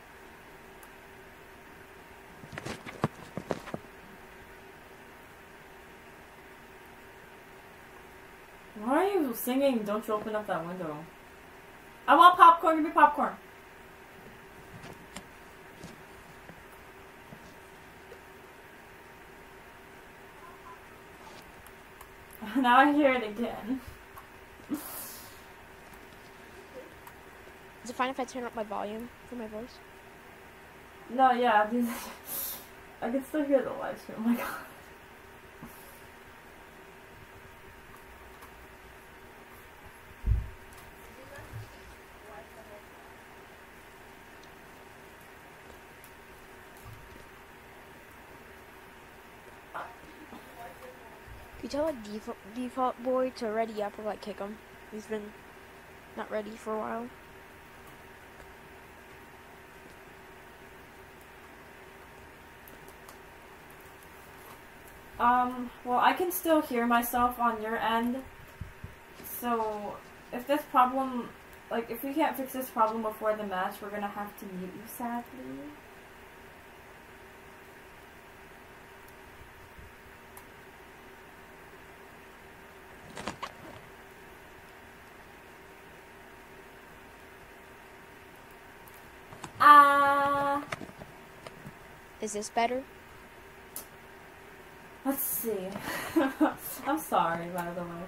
Why are you singing Don't You Open Up That Window? I want popcorn. Give me popcorn. Now I hear it again. Is it fine if I turn up my volume for my voice? No, yeah. I can still hear the live stream. Oh my god. You tell a default, default boy to ready up or like kick him. He's been not ready for a while. Um, well, I can still hear myself on your end. So, if this problem, like, if we can't fix this problem before the match, we're gonna have to mute you, sadly. Ah. Uh, Is this better? Let's see. I'm sorry, by the way.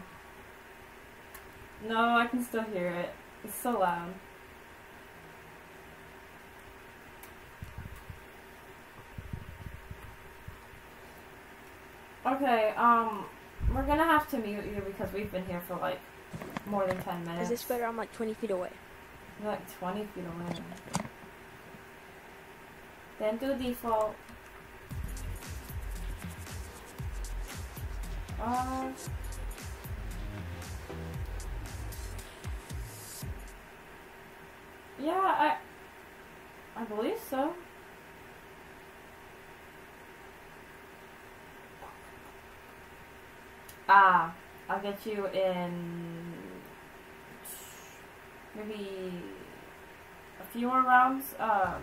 No, I can still hear it. It's so loud. Okay, um, we're gonna have to mute you because we've been here for like more than ten minutes. Is this better? I'm like twenty feet away. You're like twenty feet away. Then do default. Uh, Yeah, I I believe so. Ah, I'll get you in maybe a few more rounds. Um,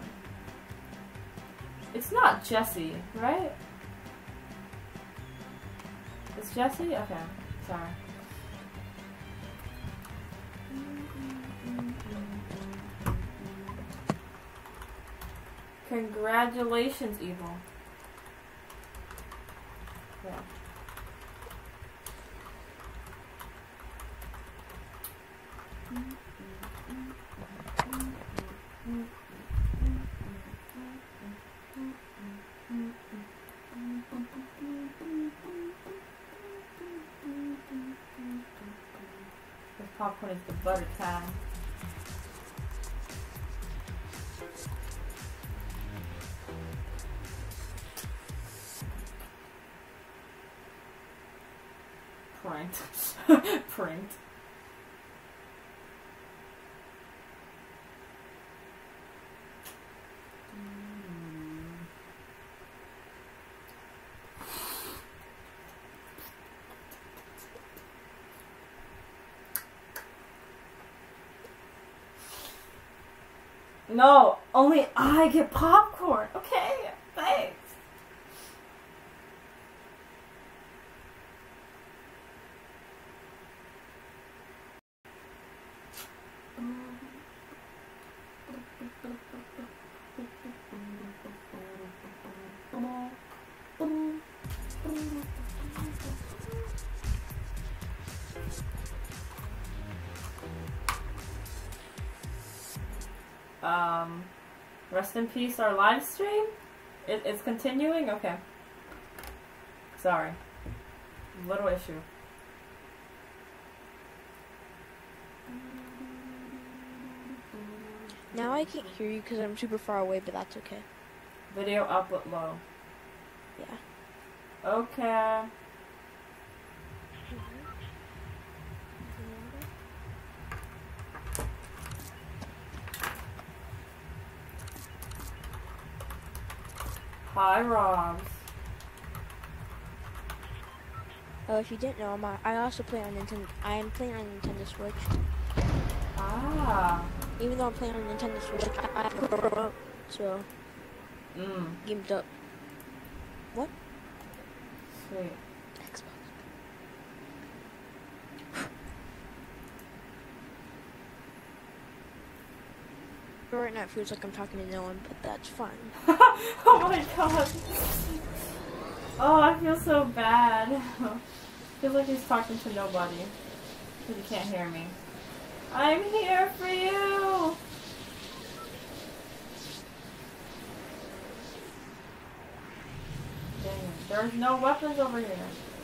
it's not Jesse, right? It's Jesse? Okay, sorry. Congratulations, Evil. Yeah. This popcorn is the butter time. Pranked. Pranked. No, only I get popcorn. Okay, thanks. Um, rest in peace, our live stream? It, it's continuing? Okay. Sorry. Little issue. Now I can't hear you because I'm super far away, but that's okay. Video output low. Yeah. Okay. Hi, Robs. Oh, if you didn't know, I'm, I also play on Nintendo. I am playing on Nintendo Switch. Ah. Even though I'm playing on Nintendo Switch, I, I have a remote, so Mm. gamed up. What? Sweet. Xbox. Right now it feels like I'm talking to no one, but that's fine. Oh my god. Oh, I feel so bad. Feels like he's talking to nobody. Because he can't hear me. I'm here for you! Dang it. There's no weapons over here.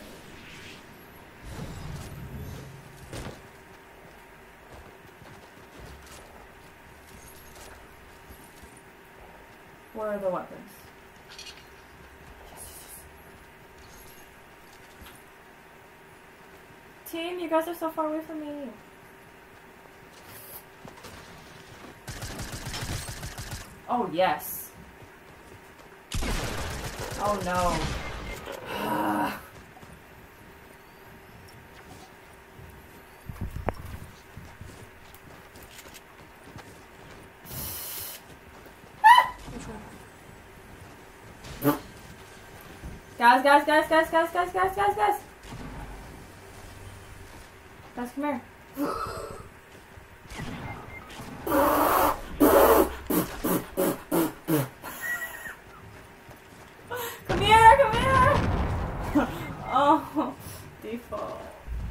Where are the weapons? Team, you guys are so far away from me. Oh, yes. Oh, no. Guys, guys, guys, guys, guys, guys, guys, guys, guys. Guys, come here. Come here, come here. Oh, default.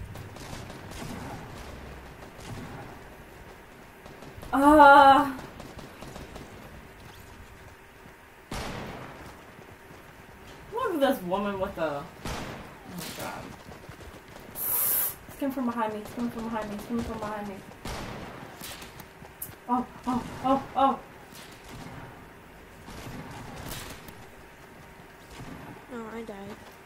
Ah. Uh. This woman with the oh my god. It's coming from behind me, it's coming from behind me, it's coming from behind me. Oh, oh, oh, oh. Oh, I died.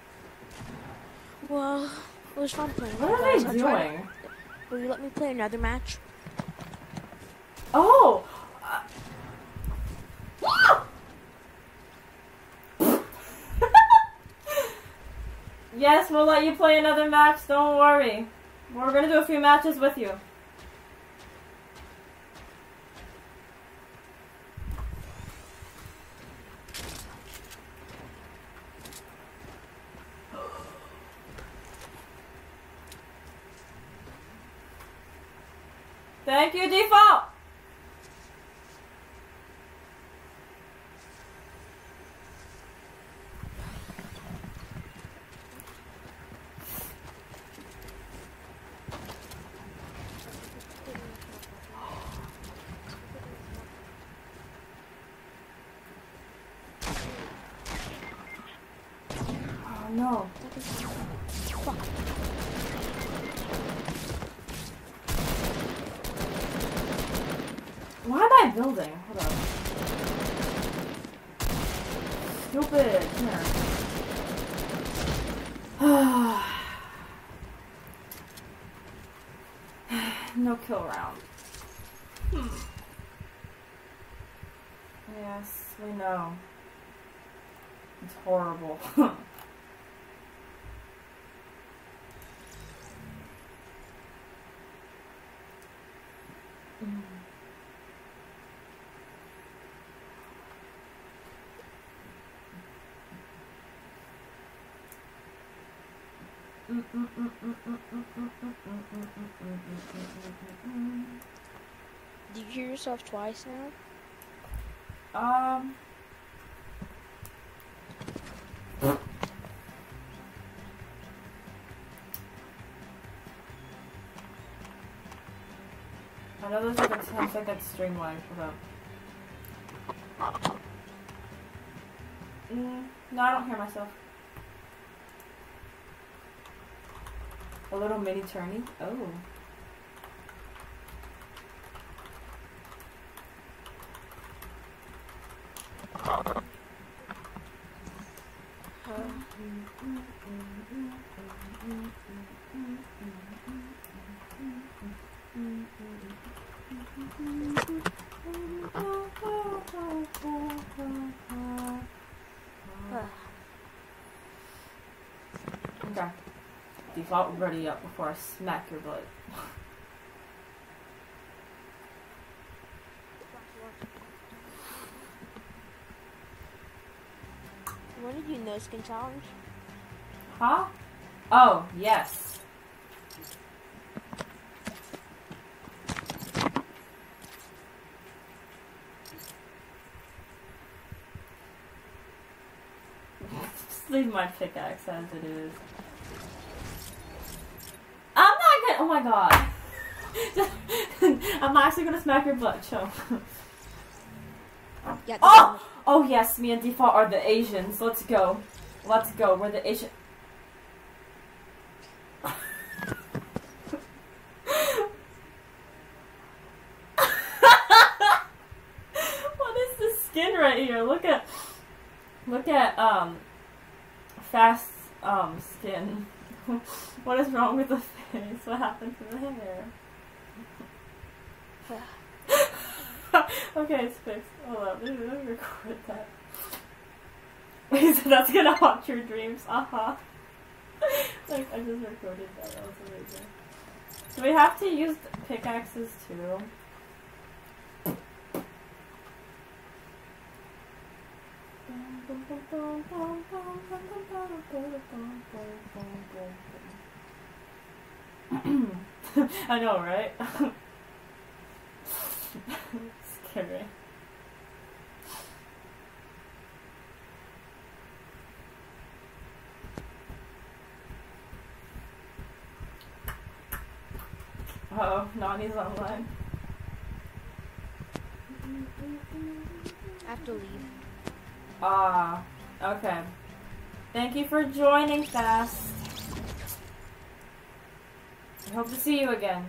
Well, it was fun playing. What are they doing? Will you let me play another match? Oh! Yes, we'll let you play another match, don't worry. We're gonna do a few matches with you. Thank you, Default! Oh no. Fuck. Why am I building? Hold on. Stupid. Come here. No kill round. Hmm. Yes, we know. It's horrible. Mm. Do you hear yourself twice now? Um. I know there's like a ten second string lag. Hold up. Mm, no, I don't hear myself. A little mini tourney? Oh. Okay. Default ready up before I smack your butt. When did you no skin challenge? Huh? Oh, yes. Just leave my pickaxe as it is. I'm not gonna. Oh my god. I'm actually gonna smack your butt, Cho. Yeah, Oh! Oh yes, me and Default are the Asians. Let's go. Let's go. We're the Asian. What is this skin right here? Look at, look at um, fast um skin. What is wrong with the face? What happened to the hair? Okay, it's fixed. Hold up, let me record that. So that's gonna haunt your dreams. Uh huh. Like I just recorded that. That was amazing. Do we have to use pickaxes too? I know, right? Scary. Uh oh, Nani's online. I have to leave. Ah, okay. Thank you for joining, Fast. I hope to see you again.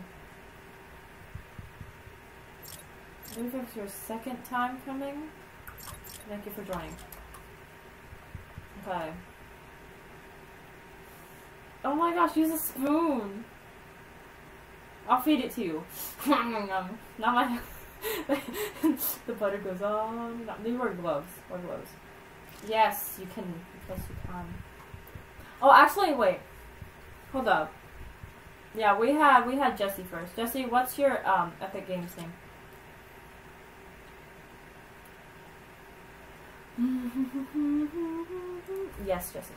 I believe it's your second time coming. Thank you for joining. Okay. Oh my gosh, use a spoon. I'll feed it to you. Not my. The butter goes on. No, you wear gloves. Wear gloves. Yes, you can. Yes, you can. Oh, actually, wait. Hold up. Yeah, we had we had Jesse first. Jesse, what's your um Epic Games name? Yes, Jesse.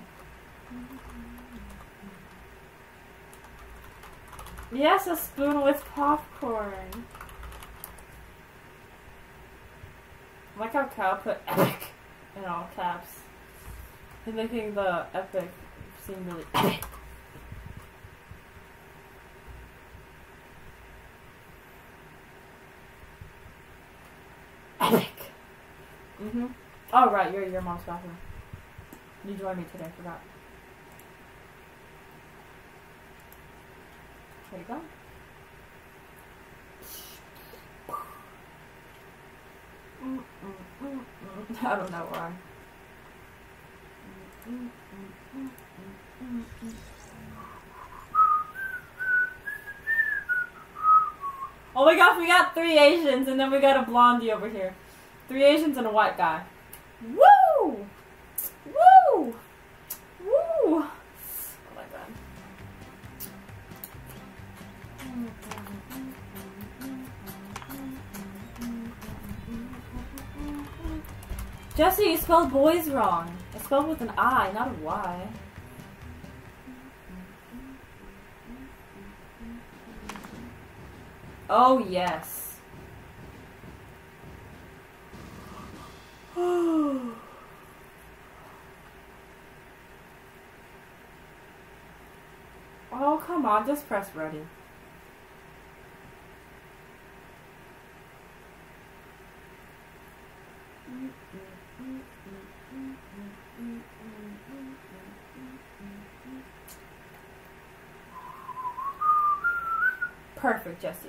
Yes, a spoon with popcorn. I like how Kyle put epic in all caps. He's making the epic seem really epic. Epic. Mm-hmm. Oh, right, you're your mom's bathroom. You joined me today, I forgot. There you go. Mm, mm, mm, mm. I don't know why. Mm, mm, mm, mm, mm, mm. Oh my gosh, we got three Asians and then we got a blondie over here. Three Asians and a white guy. Woo! Woo! Woo! Oh my god. Jesse, you spelled boys wrong. I spelled with an I, not a Y. Oh, yes. Oh, come on, just press ready. Perfect, Jesse.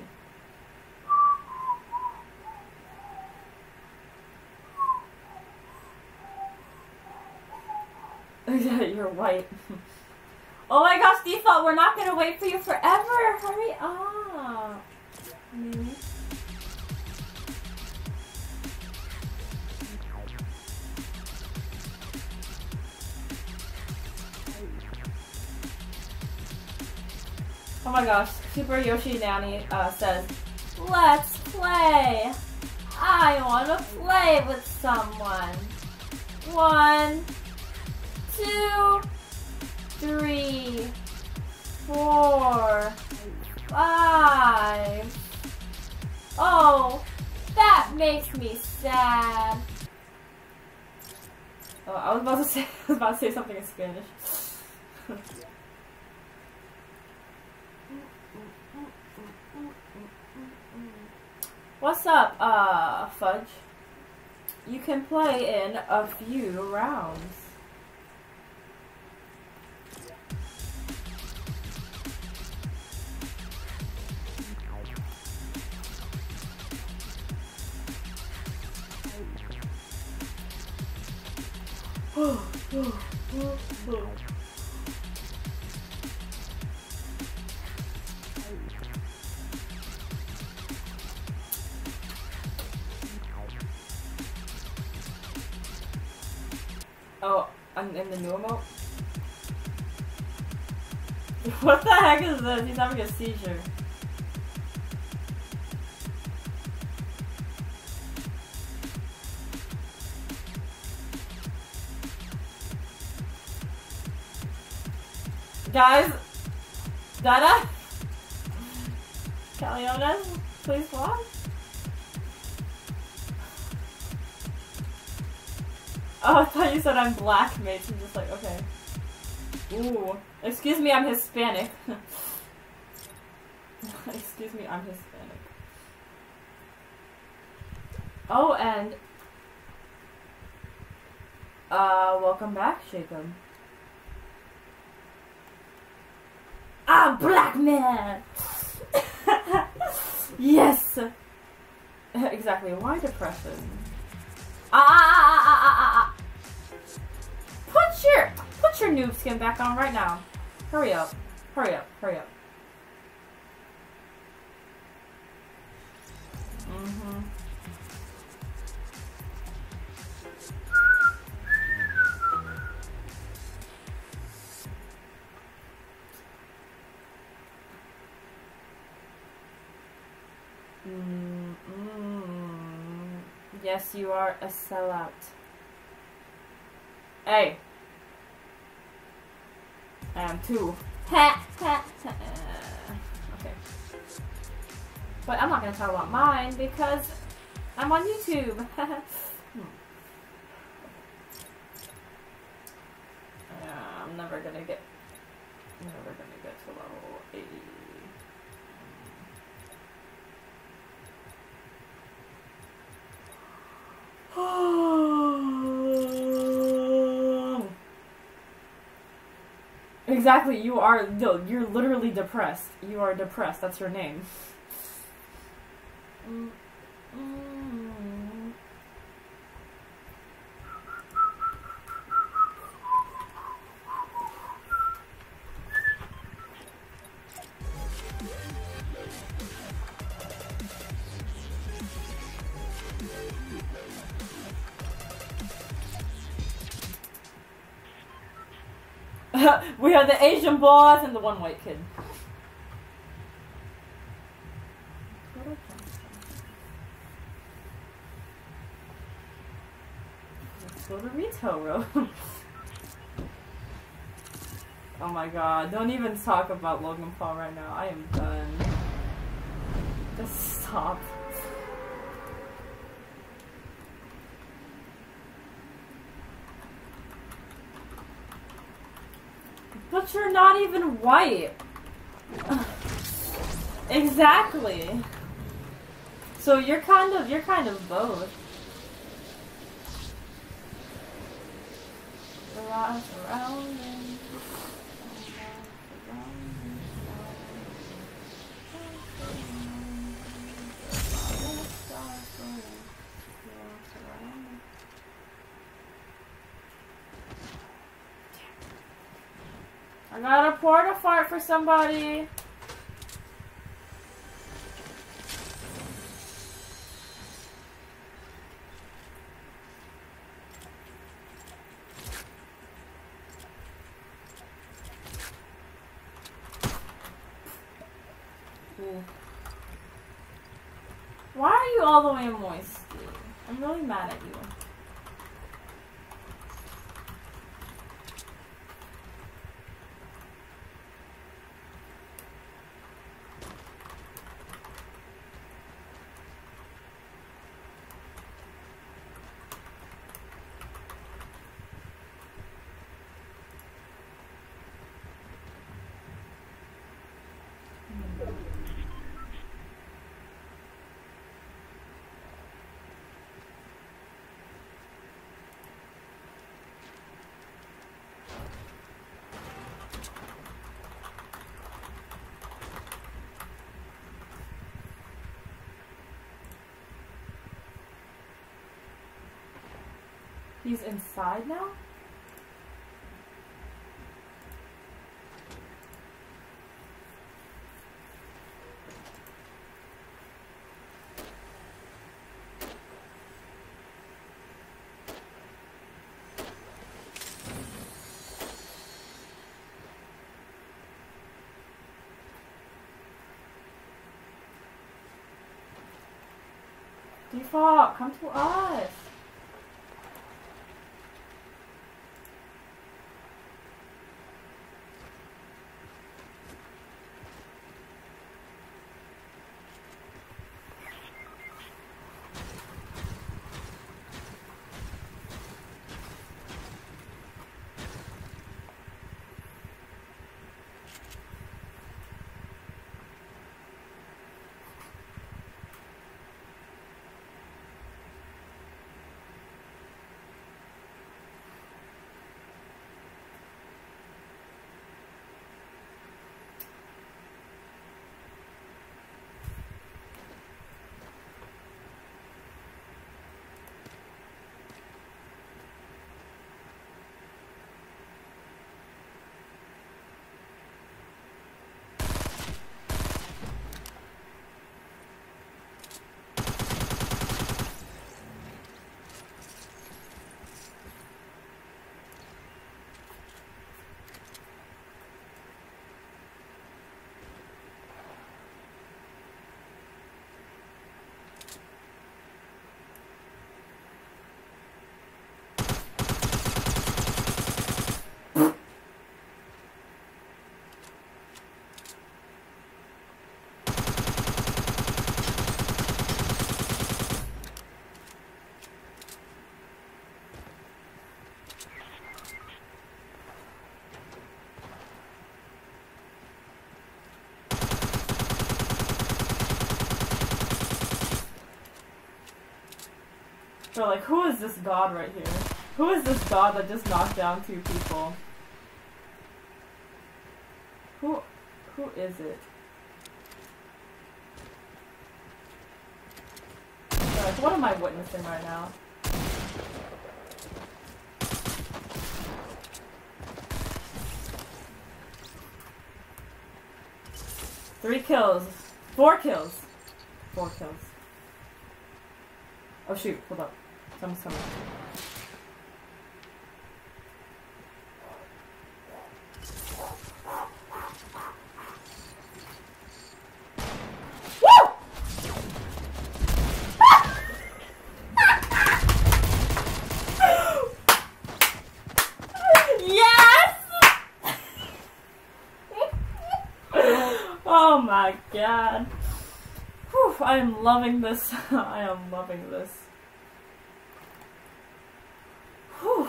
You're white. Oh my gosh, Default, we're not gonna wait for you forever. Hurry up. Mm. Oh my gosh, Super Yoshi Nanny uh, says, let's play. I want to play with someone. One, two, three, four, five. Oh, that makes me sad. Oh, I was about to say, I was about to say something in Spanish. What's up, uh, Fudge? You can play in a few rounds. Oh, I'm in the new emote? What the heck is this? He's having a seizure. Guys, Dada? Caliones, please watch. Oh, I thought you said I'm black, mate. I'm just like, okay. Ooh. Excuse me, I'm Hispanic. Excuse me, I'm Hispanic. Oh, and... Uh, welcome back, Jacob. I'm black man! Yes! Exactly, why depression? Ah, ah, ah, ah, ah, ah, ah. Put your, put your noob skin back on right now. Hurry up, hurry up, hurry up. Mm-hmm. Yes, you are a sellout. Hey. I am too. Ha, ha, ha. Okay. But I'm not gonna talk about mine because I'm on YouTube. hmm. uh, I'm never gonna get never gonna get to level eighty. Exactly, you are, no, you're literally depressed. You are depressed, that's your name. Mm, mm. We are the Asian boss and the one white kid. Let's go to retail room. Oh my god, don't even talk about Logan Paul right now. I am done. Just stop. But you're not even white. Exactly. So you're kind of you're kind of both. Surrounding. I got a porta fart for somebody. Ooh. Why are you all the way moist? I'm really mad at you. He's inside now? Default, come to us. So like, who is this god right here? Who is this god that just knocked down two people? Who, who is it? Like, what am I witnessing right now? Three kills. Four kills. Four kills. Oh shoot, hold up. Someone's coming. Woo! Yes! Oh my god. Whew, I am loving this. I am loving this. Whew.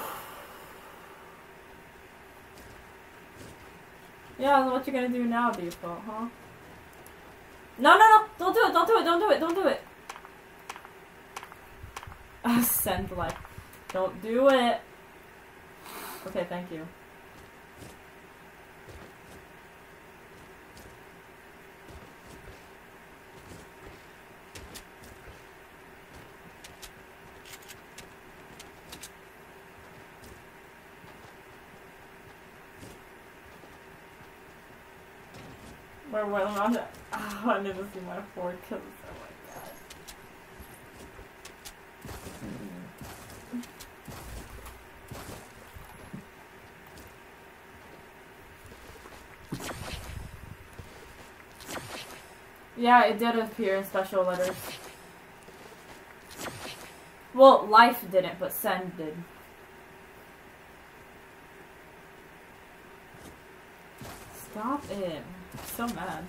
Yeah, what you gonna do now, default, huh? No, no, no! Don't do it! Don't do it! Don't do it! Don't do it! Uh, send like, don't do it. Okay, thank you. Where was I? Oh, I need to see my four kills. Oh my god. Yeah, it did appear in special letters. Well, life didn't, but send did. Stop it. I'm so mad.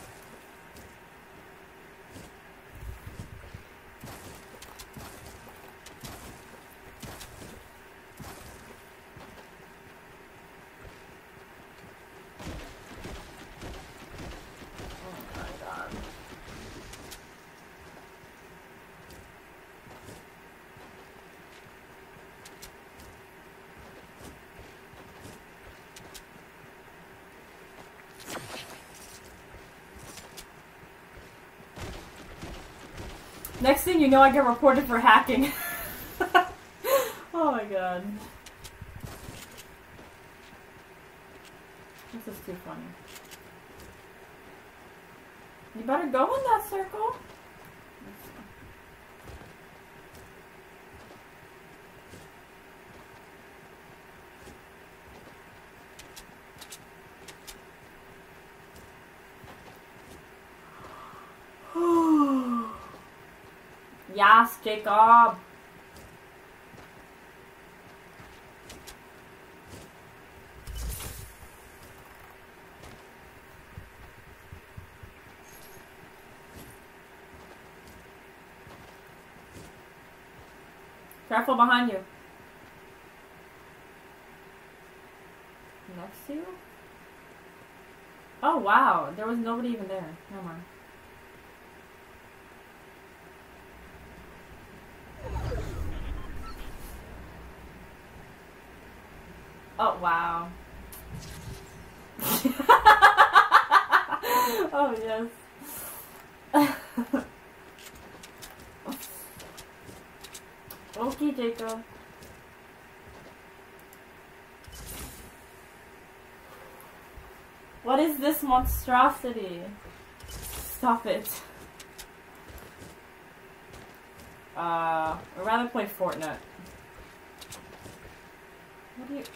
Next thing you know, I get reported for hacking. Oh my god. This is too funny. You better go in that circle. Yes, Jacob. Careful behind you. Next to you? Oh wow, there was nobody even there. Never mind. Oh wow. Oh yes. Okay, Jacob. What is this monstrosity? Stop it. Uh, I'd rather play Fortnite. What do you...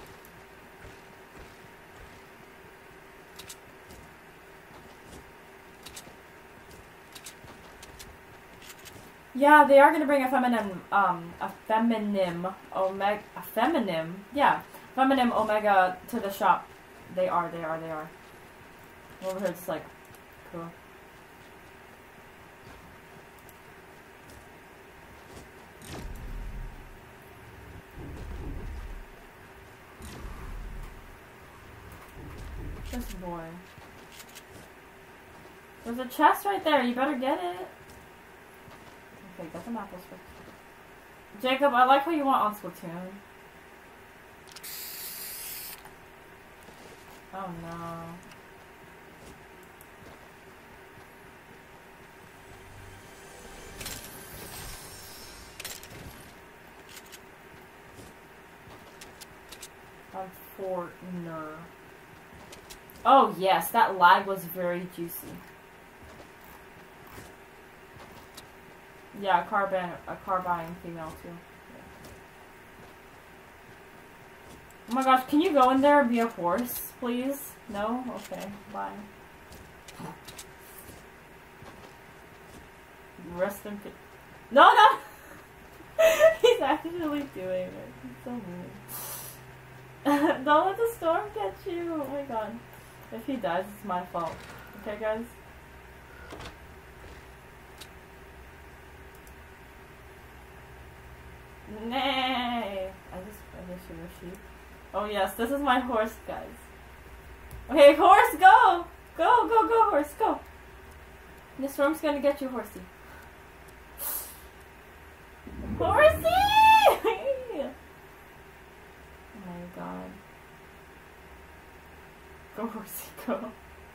Yeah, they are gonna bring a feminine, um, a feminine omega, a feminine, yeah, feminine omega to the shop. They are, they are, they are. Over here, it's like, cool. This boy. There's a chest right there, you better get it. Okay, get some apples first. Jacob, I like how you want on Splatoon. Oh no. Unfortunate. Oh yes, that lag was very juicy. Yeah, a carbine, a carbine female too. Yeah. Oh my gosh, can you go in there and be a horse, please? No? Okay, bye. Rest in peace. No, no! He's actually doing it. He's so mean. Don't let the storm catch you. Oh my god. If he dies, it's my fault. Okay, guys? Nay! I just, I just shoot a sheep. Oh yes, this is my horse, guys. Okay, horse, go! Go, go, go, horse, go! The storm's gonna get you, horsey. Horsey! Oh my god. Go, horsey, go.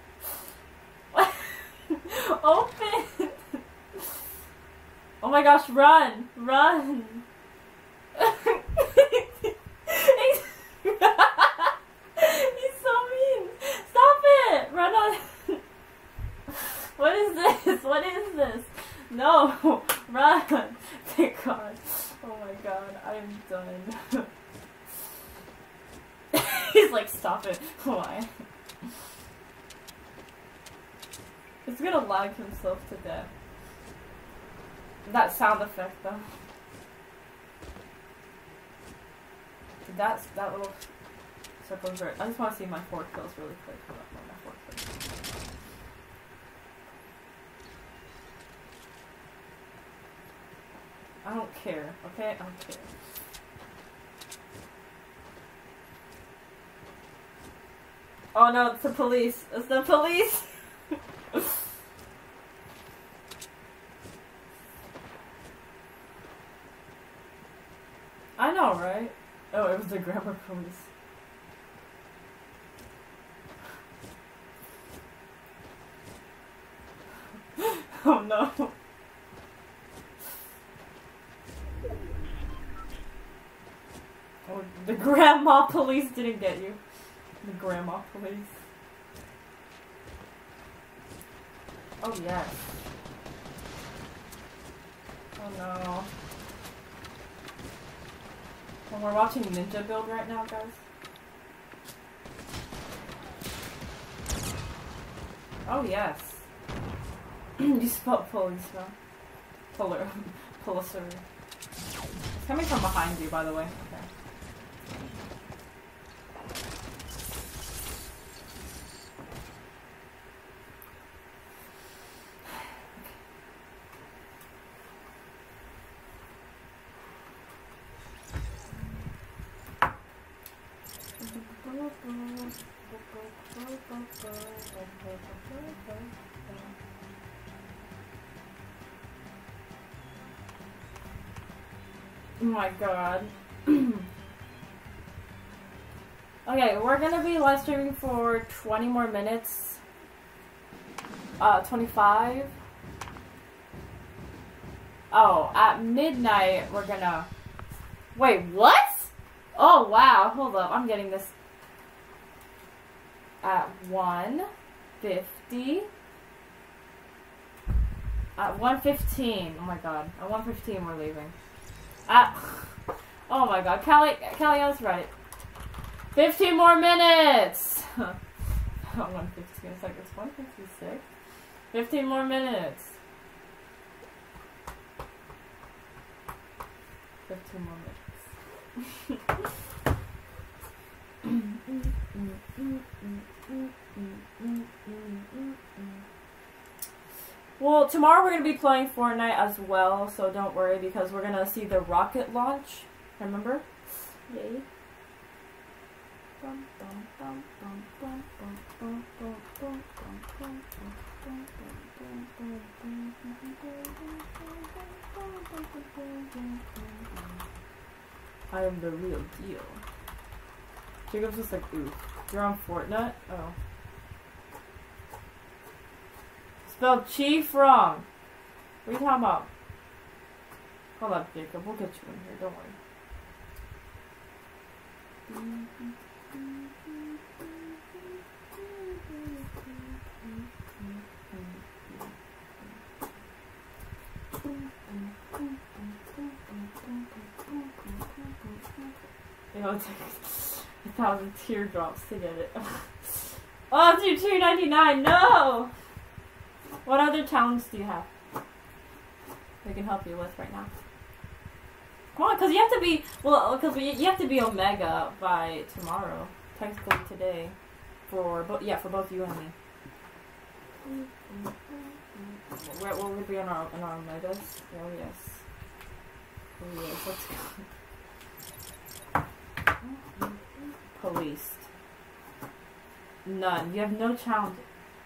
Open! Oh my gosh, run! Run! He's so mean! Stop it! Run on! What is this? What is this? No! Run! Thank God. Oh my god, I am done. He's like, stop it. Why? He's gonna lag himself to death. That sound effect though. That's that little circle is very. I just want to see my four kills really quick. Hold up, my four kills. I don't care, okay? I don't care. Oh no, it's the police. It's the police! I know, right? Oh, it was the grammar police. Oh no. Oh, the grandma police didn't get you. The grandma police. Oh yes. Oh no. Well, we're watching Ninja build right now, guys. Oh yes. You spelled police wrong. Puller. Pulitzer. It's coming from behind you, by the way. Okay. Oh my god. Okay, we're gonna be live streaming for twenty more minutes. Uh, twenty-five. Oh, at midnight we're gonna... Wait, what? Oh wow, hold up, I'm getting this. At one fifty. At one fifteen. Oh my god. At one fifteen we're leaving. At... Oh my god. Callie, Callie, I was right. fifteen more minutes! At one fifteen. It's like, it's one fifty-six. fifteen more minutes. fifteen more minutes. Well, tomorrow we're going to be playing Fortnite as well, so don't worry because we're going to see the rocket launch. Remember? Yay. I am the real deal. Jacob's just like, ooh. You're on Fortnite? Oh. Spelled chief wrong. What are you talking about? Hold up, Jacob. We'll get you in here. Don't worry. It'll take a thousand teardrops to get it. Oh, dude, two ninety-nine. No! What other talents do you have we can help you with right now? Come on, because you have to be, well, because you have to be Omega by tomorrow. Technically today. For, bo yeah, for both you and me. Where, what would be on our, on our Omegas? Oh, yes. Oh, yes, let's go. Policed. None. You have no challenge.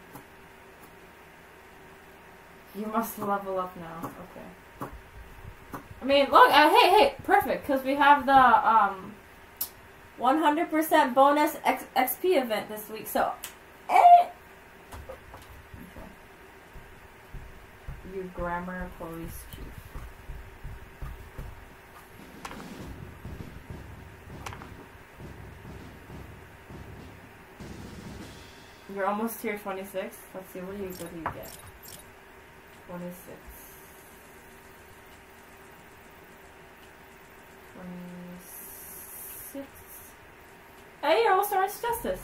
You must level up now. Okay. I mean, look. Uh, hey, hey. Perfect. Because we have the um, one hundred percent bonus X XP event this week. So, eh. Okay. You grammar police chief. You're almost tier twenty-six. Let's see, what do you, what do you get? twenty-six. twenty-six. Hey, you're almost Orange Justice.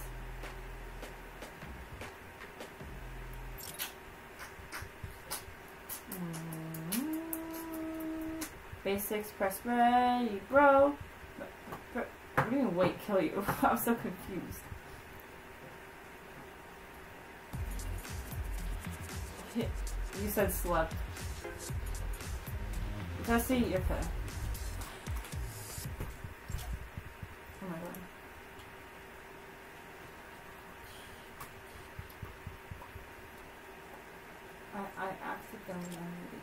Mm-hmm. Basics, press ready, bro. What do you mean, wait, kill you? I'm so confused. You said slept. Tessie, you're okay. Oh my god. I, I accidentally unmuted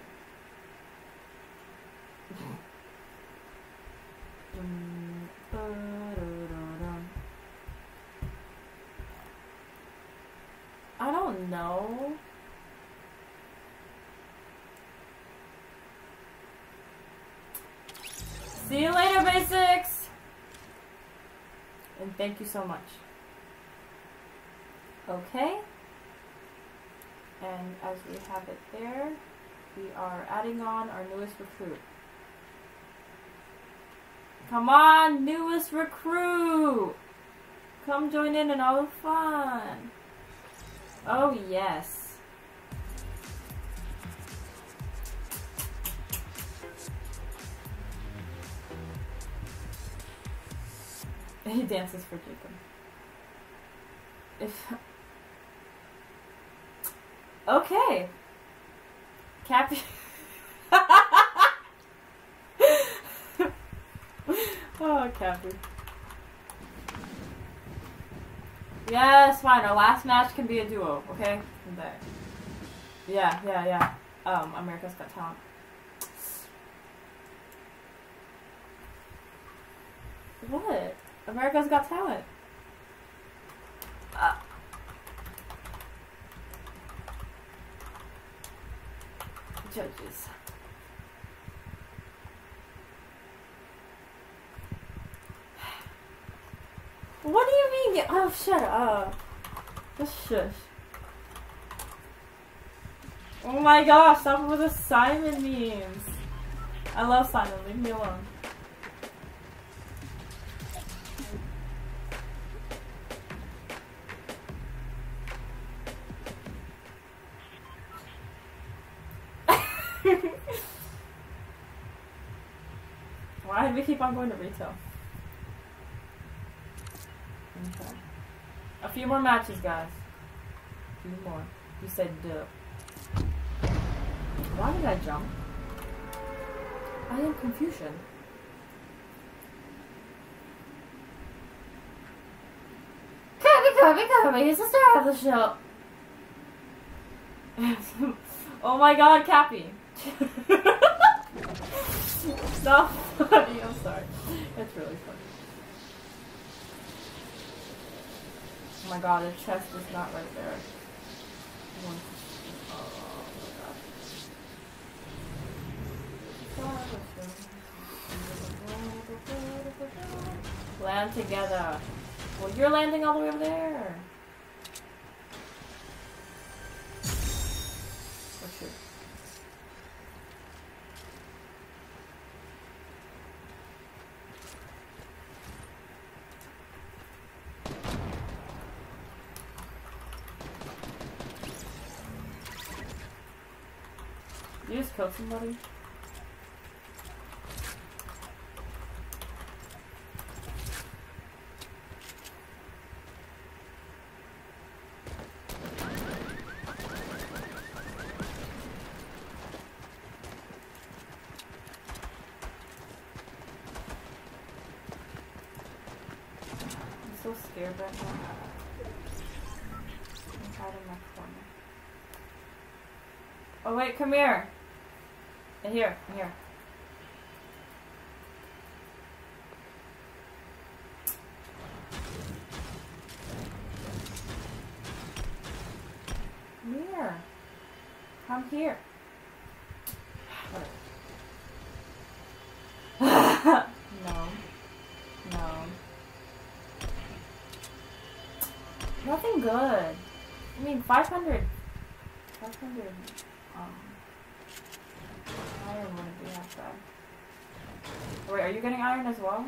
you. I don't know. See you later, Basics! And thank you so much. Okay. And as we have it there, we are adding on our newest recruit. Come on, newest recruit! Come join in and all the fun. Oh, yes. He dances for Jacob. If okay, Cappy. Oh, Cappy. Yes, fine. Our last match can be a duo. Okay, from there. Yeah, yeah, yeah. Um, America's Got Talent. What? America's Got Talent. Uh. Judges. What do you mean? Oh, shut up. Just shush. Oh my gosh, stop with the Simon memes. I love Simon, leave me alone. Why do we keep on going to retail? Okay. A few more matches, guys. A few more. You said duh. Why did I jump? I am confusion. Kirby, Kirby, Kirby, he's the star of the show. Oh my god, Cappy. So funny, I'm sorry. really funny. Oh my god, the chest is not right there. One, oh my god. Land together. Well, you're landing all the way over there. Oh shoot. You just killed somebody? I'm so scared right now. I'm hiding in my corner. Oh wait, come here. In here, in here. Come here. Come here. No. No. Nothing good. I mean, five hundred. five hundred. Um. Iron wouldn't be half bad. Wait, are you getting iron as well?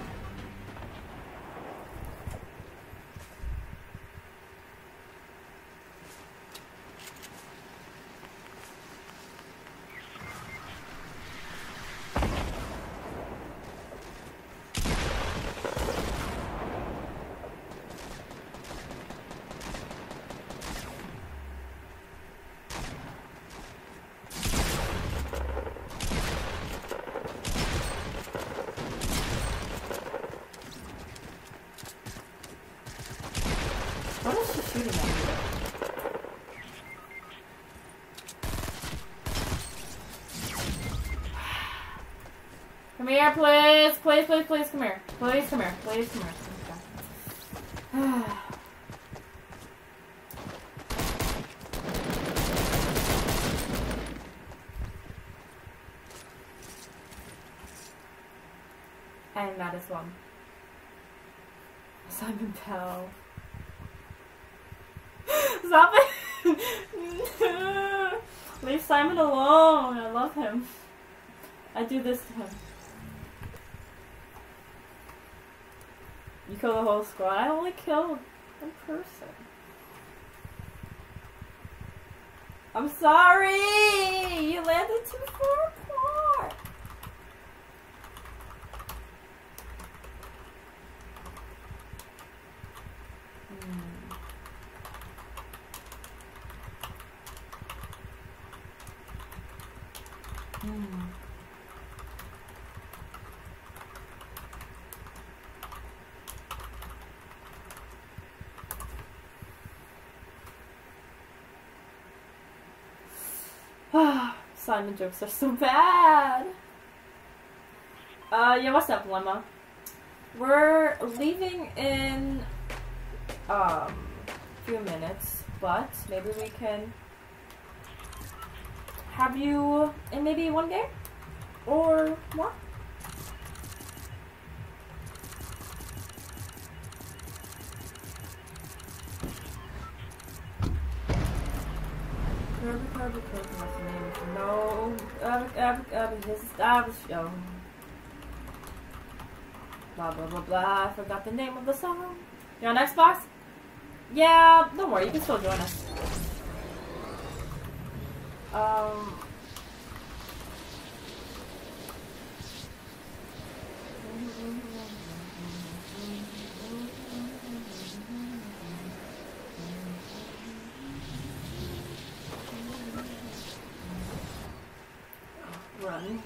What is she shooting at? Come here, please. Please, please, please, come here. Please, come here. Please, come here. Okay. And that is one. Simon Pell. Stop it! Leave Simon alone. I love him. I do this to him. You kill the whole squad. I only killed one person. I'm sorry! You landed too far apart! Hmm. Hmm. Simon jokes are so bad. Uh, yeah, what's up, Lemma? We're leaving in um a few minutes, but maybe we can have you in maybe one game or more. Kirby, Kirby, Kirby, what's the name? No, Abby, Abby, Abby, his Abby show. Blah blah blah blah. I forgot the name of the song. You on Xbox? Yeah, don't worry, you can still join us. Um. Run.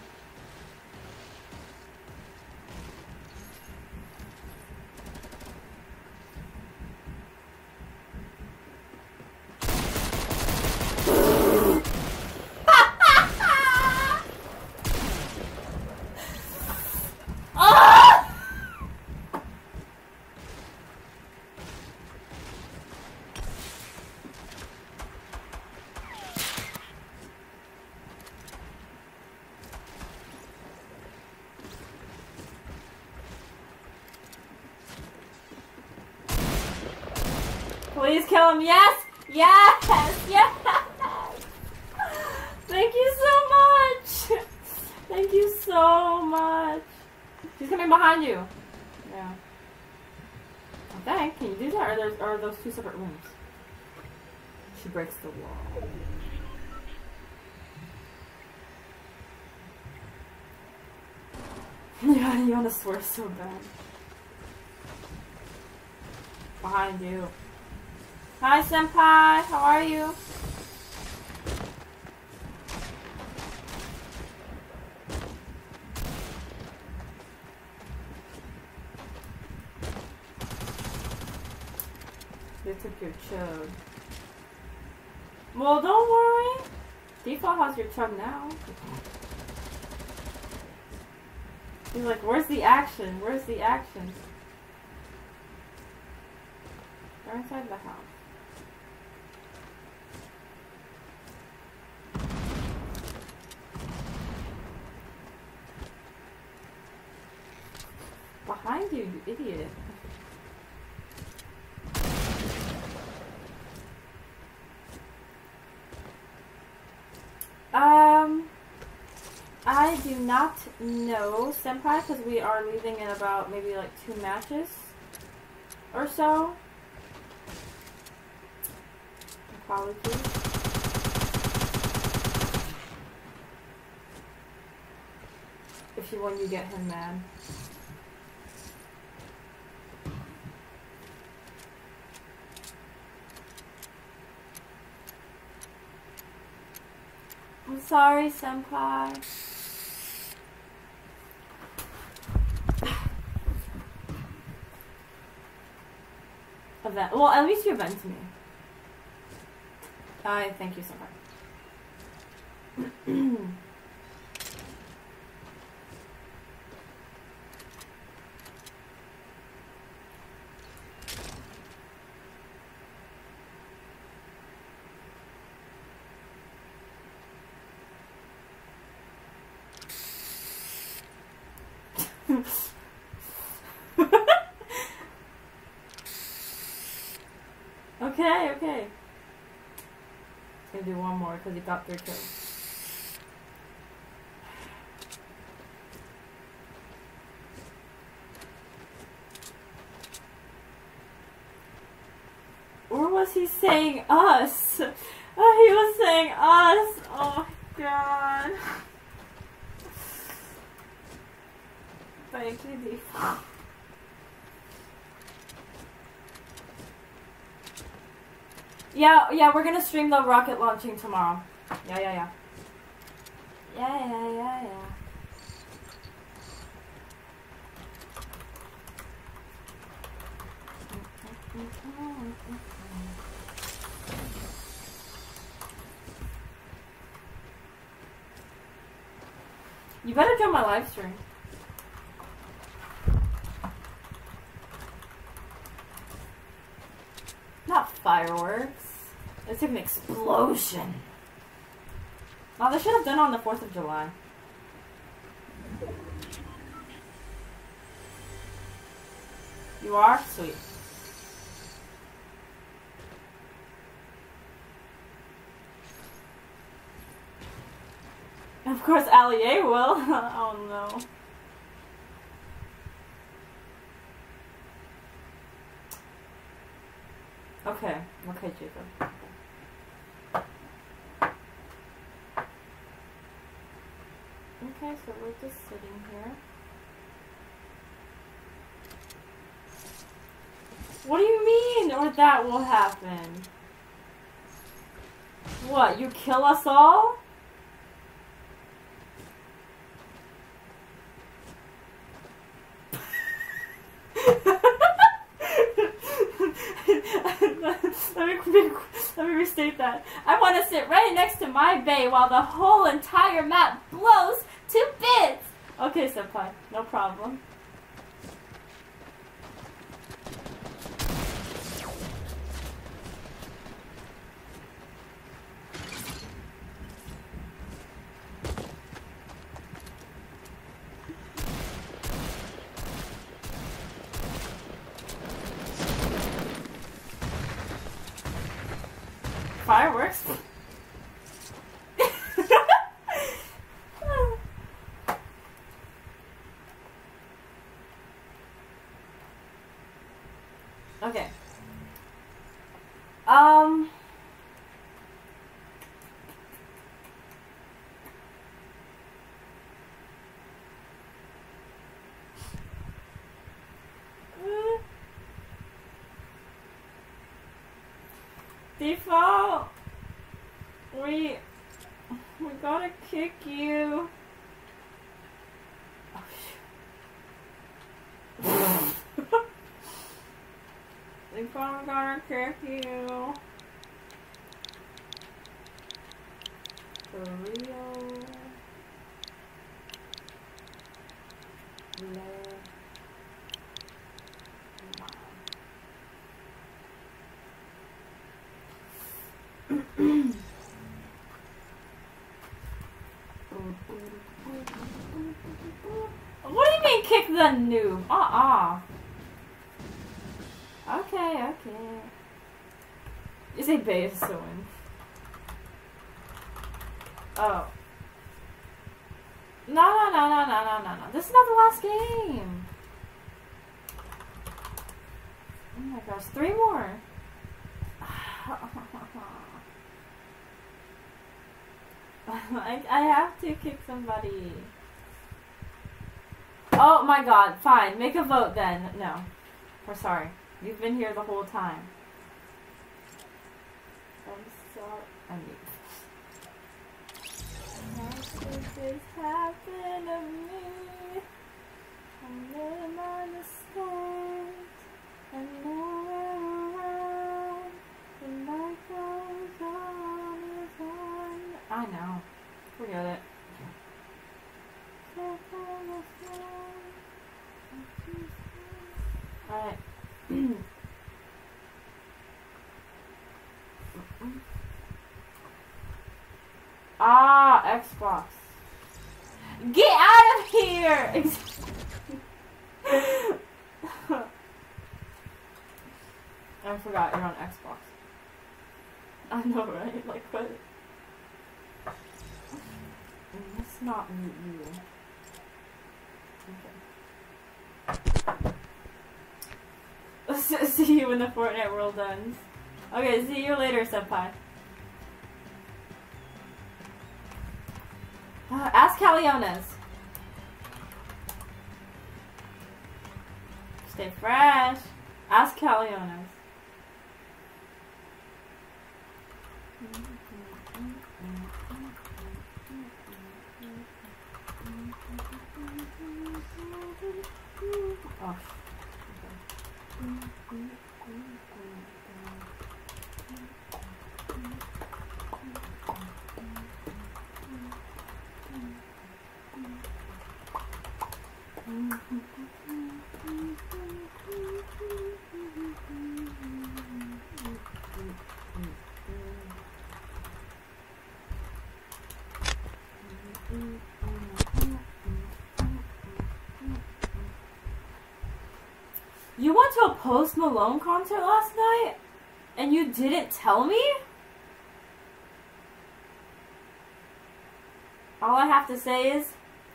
kill him. Yes! Yes! Yes! Thank you so much! Thank you so much. She's coming behind you. Yeah. Okay, can you do that? Or are, there, or are those two separate rooms? She breaks the wall. Yeah, you wanna swear so bad. Behind you. Hi, senpai. How are you? They took your chug. Well, don't worry. Default has your chug now. He's like, where's the action? Where's the action? They're inside the house. Behind you, you idiot. Um, I do not know, senpai, because we are leaving in about maybe like two matches or so. Apologies. If you win, you get him mad. I'm sorry, senpai. Event. Well, at least you avenged me. I thank you, senpai. Okay, okay. Gonna do one more because he got three kills. Or was he saying us? Oh, he was saying us. Oh my god. Thank you, Default. Yeah, yeah, we're gonna stream the rocket launching tomorrow. Yeah, yeah, yeah. Yeah, yeah, yeah, yeah. You better join my live stream. Not fireworks. It's like an explosion. Oh, they should have done it on the fourth of July. You are? Sweet. Of course, Allier will. Oh no. Okay, okay, Jacob. Okay, so we're just sitting here. What do you mean, or that will happen? What, you kill us all? Let me, let me restate that. I want to sit right next to my bay while the whole entire map blows to bits! Okay, senpai. No problem. fireworks. Okay. Um. Default. We. We gotta kick you. Oh, Default, we gotta kick you. For real. No. What do you mean kick the noob? Uh-uh. Okay, okay. You say Bay is so in. Oh. No, no, no, no, no, no, no, no. This is not the last game. Oh my gosh, three more. I, I have to kick somebody. Oh my god, fine. Make a vote then. No. We're sorry. You've been here the whole time. I'm sorry. I mean. How did this happen to me? I made my mistakes. And nowhere around. The night goes on and on. I know. Forget it. Alright. Ah, Xbox. Get out of here! I forgot you're on Xbox. I know, right? Like, what? Let's not mute you. Okay. See you when the Fortnite world ends. Okay, see you later, senpai. Uh, ask Caliones. Stay fresh. Ask Caliones. Oh. You went to a Post Malone concert last night? And you didn't tell me? All I have to say is,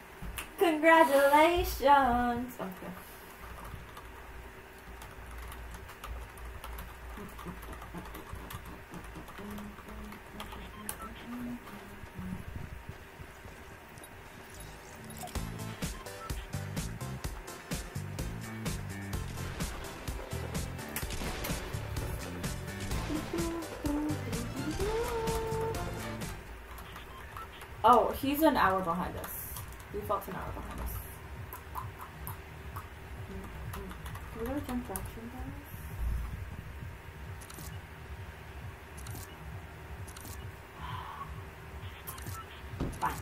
congratulations! Okay. Oh, he's an hour behind us. Default's an hour behind us. Can we go to jump traction, guys? Fine.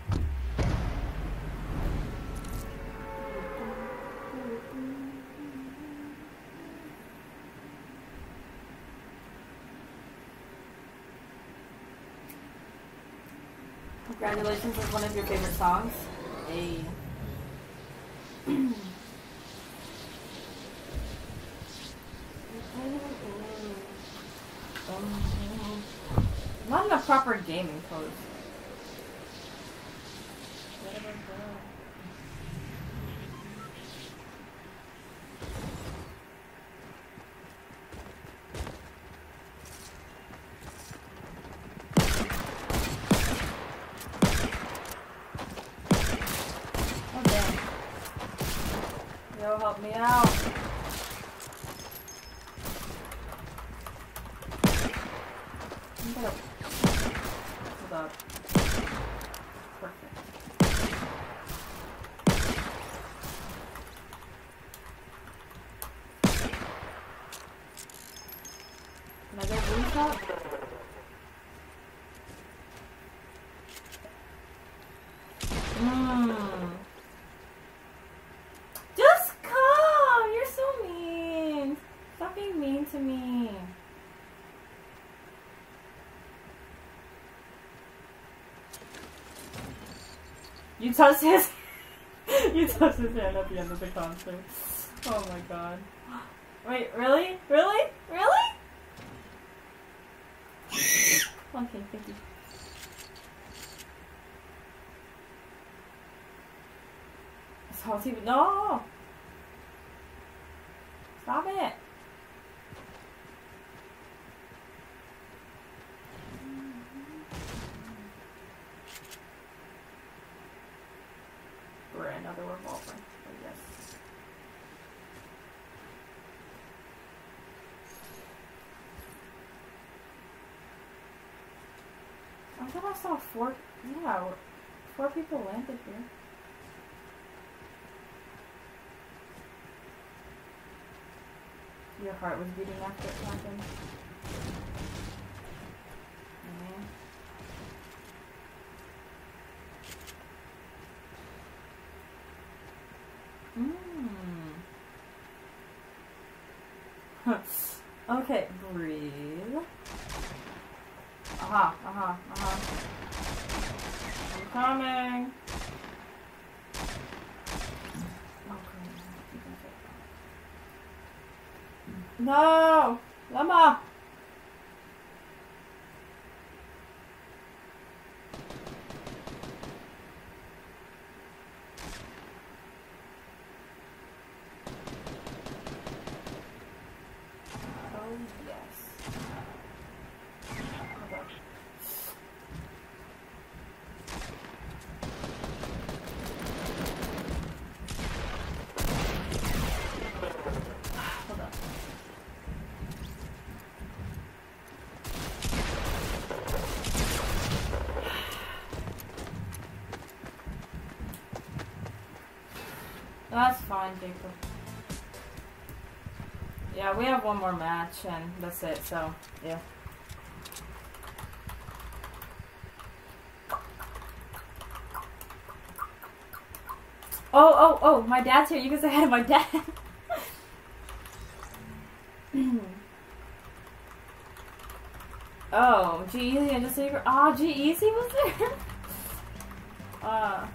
Congratulations is one of your favorite songs. Hey. proper gaming pose. Oh damn. Yo, help me out. I'm gonna hold up. Perfect. Can I get blue shot? Mmm. Just come! You're so mean. Stop being mean to me. You touched his You touched his hand at the end of the concert. Oh my god. Wait, really? Really? Really? Okay, thank you. Salty, no! Stop it! Or another revolver, I guess. I thought I saw four, yeah, four people landed here. Your heart was beating after it happened. Yeah. Mmm. Okay, breathe. Aha, aha, aha. I'm coming. No! Llama! Oh, yes. Okay. Hold up. That's fine, Jacob. Yeah, we have one more match and that's it, so, yeah. Oh, oh, oh, my dad's here. You can say hi to my dad. Oh, G-Eazy and just secret. Ah, oh, G-Eazy was there? uh.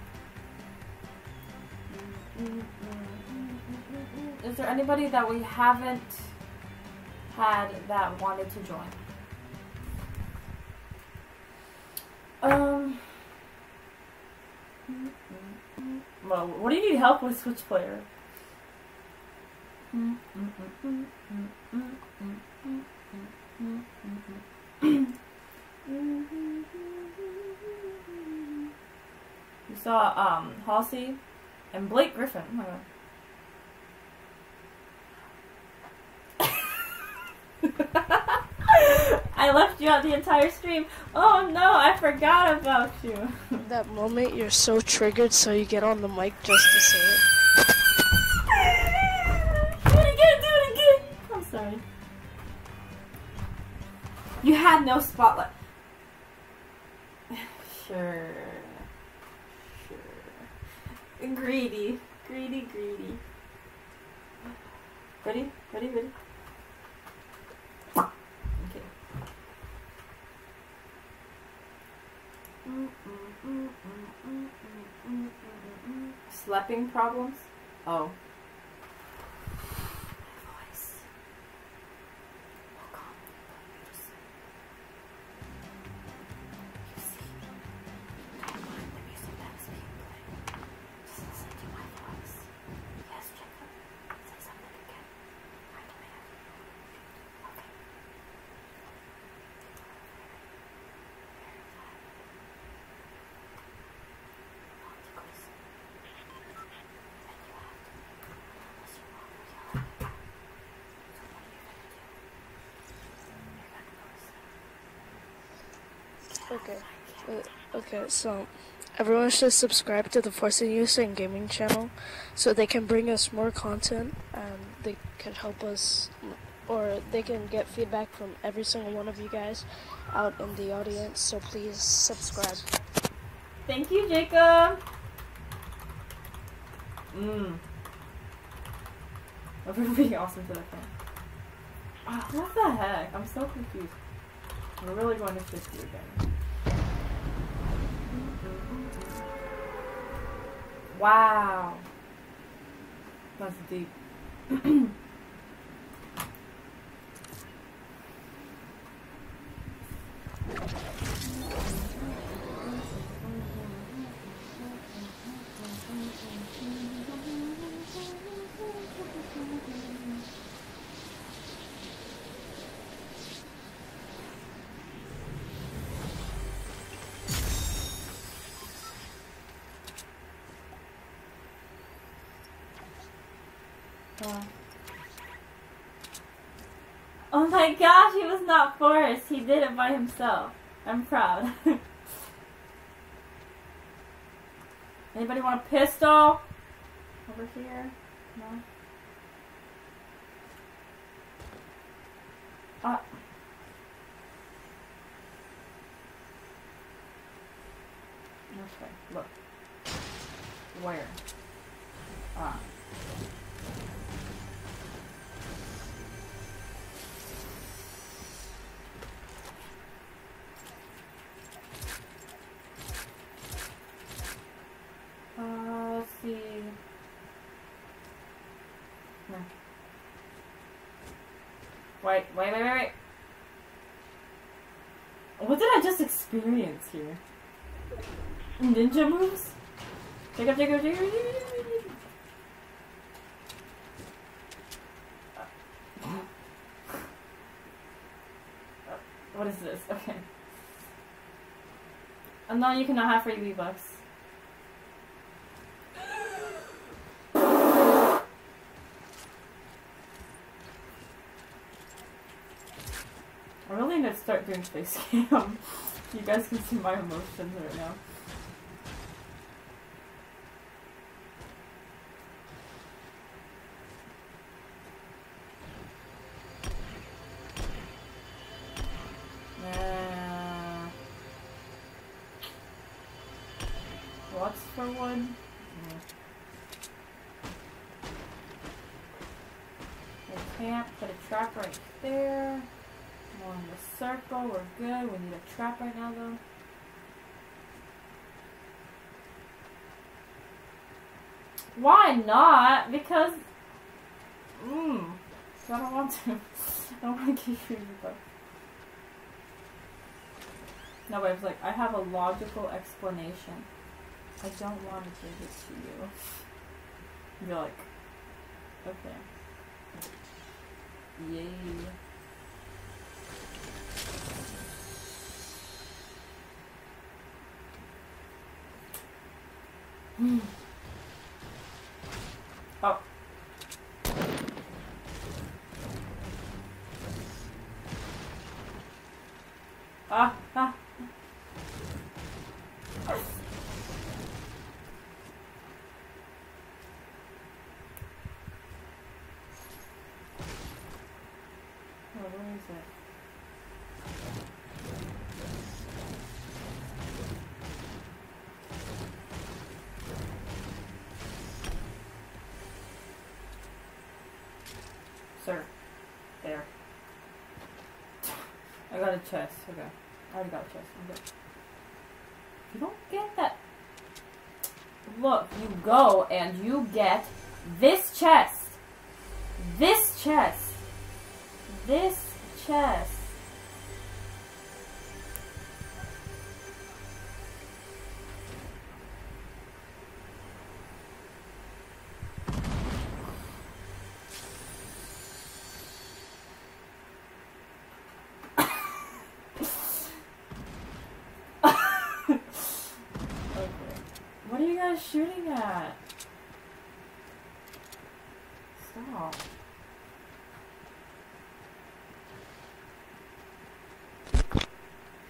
Is there anybody that we haven't had that wanted to join? Um. Well, what do you need help with, Switch player? You saw um Halsey and Blake Griffin. Oh my god. I left you out the entire stream. Oh no, I forgot about you. That moment you're so triggered, so you get on the mic just to say it. Do it again, do it again. I'm sorry. You had no spotlight. Sure. Sure. Greedy. Greedy, greedy. Ready? Ready, ready? Okay. Mm, mm, mm, mm, mm, mm, mm, mm. Slapping problems? Oh. Voice. Okay. Uh, okay, so everyone should subscribe to the Force and Usain Gaming channel so they can bring us more content and they can help us, or they can get feedback from every single one of you guys out in the audience, so please subscribe. Thank you, Jacob. Mmm. That would be awesome to that fan. Oh, what the heck? I'm so confused. We're really going to fifty again. Wow. That's deep. Uh. Oh my gosh, he was not forced. He did it by himself. I'm proud. Anybody want a pistol? Over here? No? Uh. Okay, look. Where? Ah. Uh, let's see. No. Wait, wait, wait, wait, wait. What did I just experience here? Ninja moves? Jacob, Jacob, Jacob, Jacob, Jacob. What is this? Okay. And now you cannot have free V-Bucks. I really need to start doing face cam. You guys can see my emotions right now. Uh, what's for one? We can't put a trap right there. We're in the circle, we're good. We need a trap right now though. Why not? Because mmm. I don't want to. I don't want to give you the book. No, but it's like I have a logical explanation. I don't want to give it to you. You're like, okay. Yay. Oh. Ah, ah. Oh, where is it? Sir. There. I got a chest. Okay. I already got a chest. I'm good. You don't get that. Look, you go and you get this chest. This chest. This chest. What are you guys shooting at? Stop.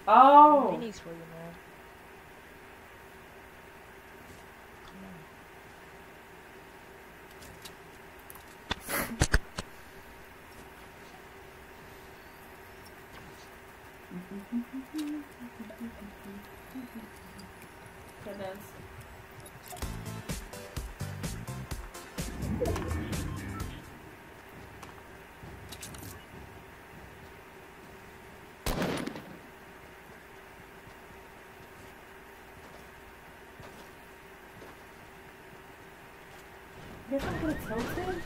Oh. Minis for you, man. It is. You guys want to get tilted?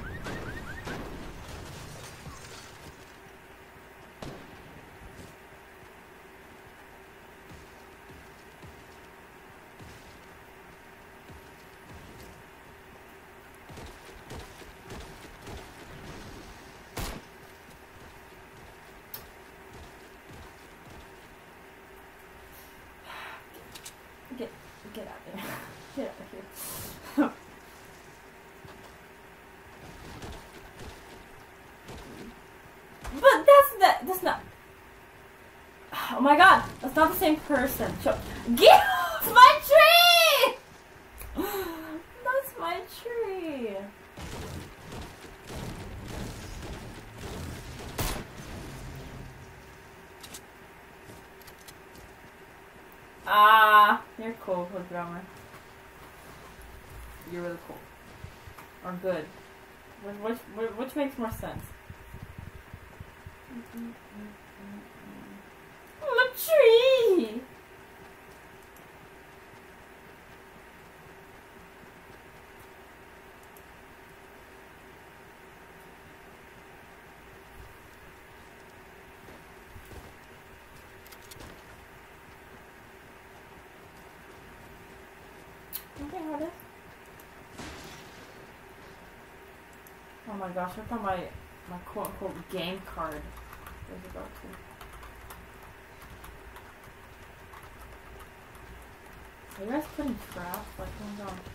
Get, get out of here. Get out of here. But that's not, that's not, oh my god, that's not the same person. Show, get off my tree! That's my tree. Ah, you're cool, Hood Drummer. You're really cool. Or good. Which, which, which makes more sense? My tree! Okay, how this? Oh my gosh, I found my my quote unquote game card. Where's it go to? Are you guys putting traps? Like, what's on?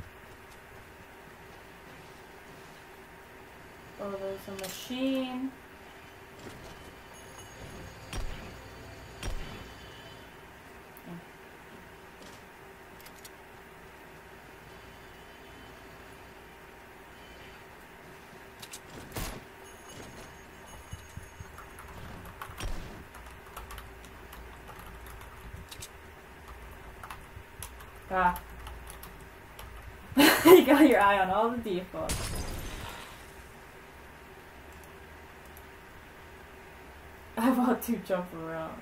Oh, there's a machine. Ah. You got your eye on all the defaults. I want to jump around.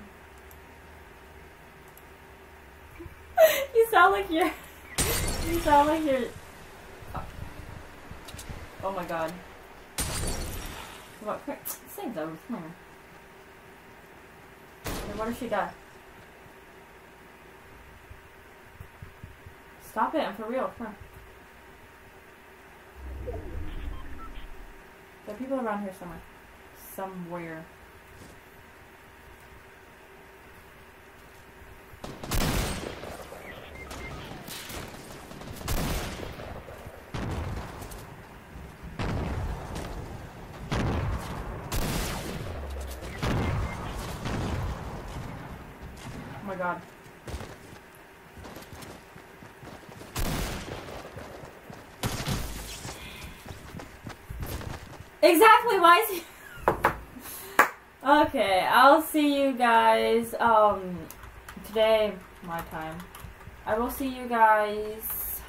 You sound like you're... You sound like you're... Oh my god. What? Save those. Come here. Okay, what if she died? Stop it, I'm for real. Come on. There are people around here somewhere. Somewhere. Oh my god. Exactly, why is he... Okay, I'll see you guys, um, today, my time. I will see you guys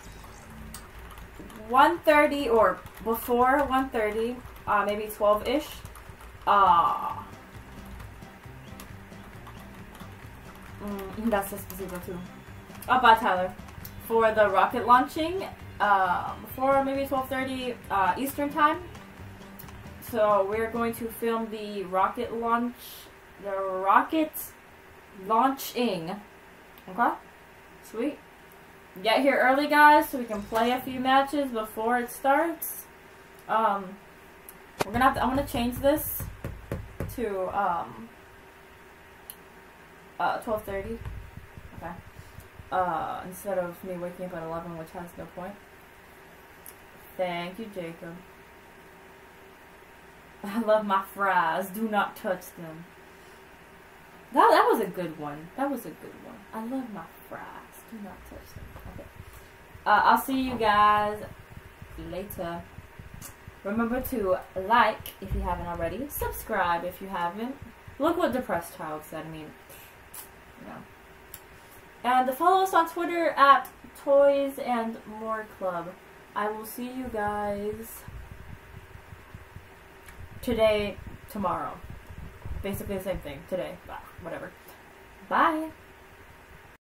one thirty or before one thirty, uh, maybe twelve-ish. Uh, mm, that's Despacito too. Oh, bye, Tyler. For the rocket launching, uh, before maybe twelve thirty uh, Eastern time. So we're going to film the rocket launch, the rocket launching. Okay, sweet. Get here early, guys, so we can play a few matches before it starts. Um, we're gonna have to. I'm gonna change this to um uh twelve thirty. Okay. Uh, instead of me waking up at eleven, which has no point. Thank you, Jacob. I love my fries. Do not touch them. That, that was a good one. That was a good one. I love my fries. Do not touch them. Okay. Uh, I'll see you guys later. Remember to like if you haven't already. Subscribe if you haven't. Look what Depressed Child said. I mean, you know. And follow us on Twitter at Toys and More Club. I will see you guys today, tomorrow. Basically the same thing. Today. Whatever. Bye.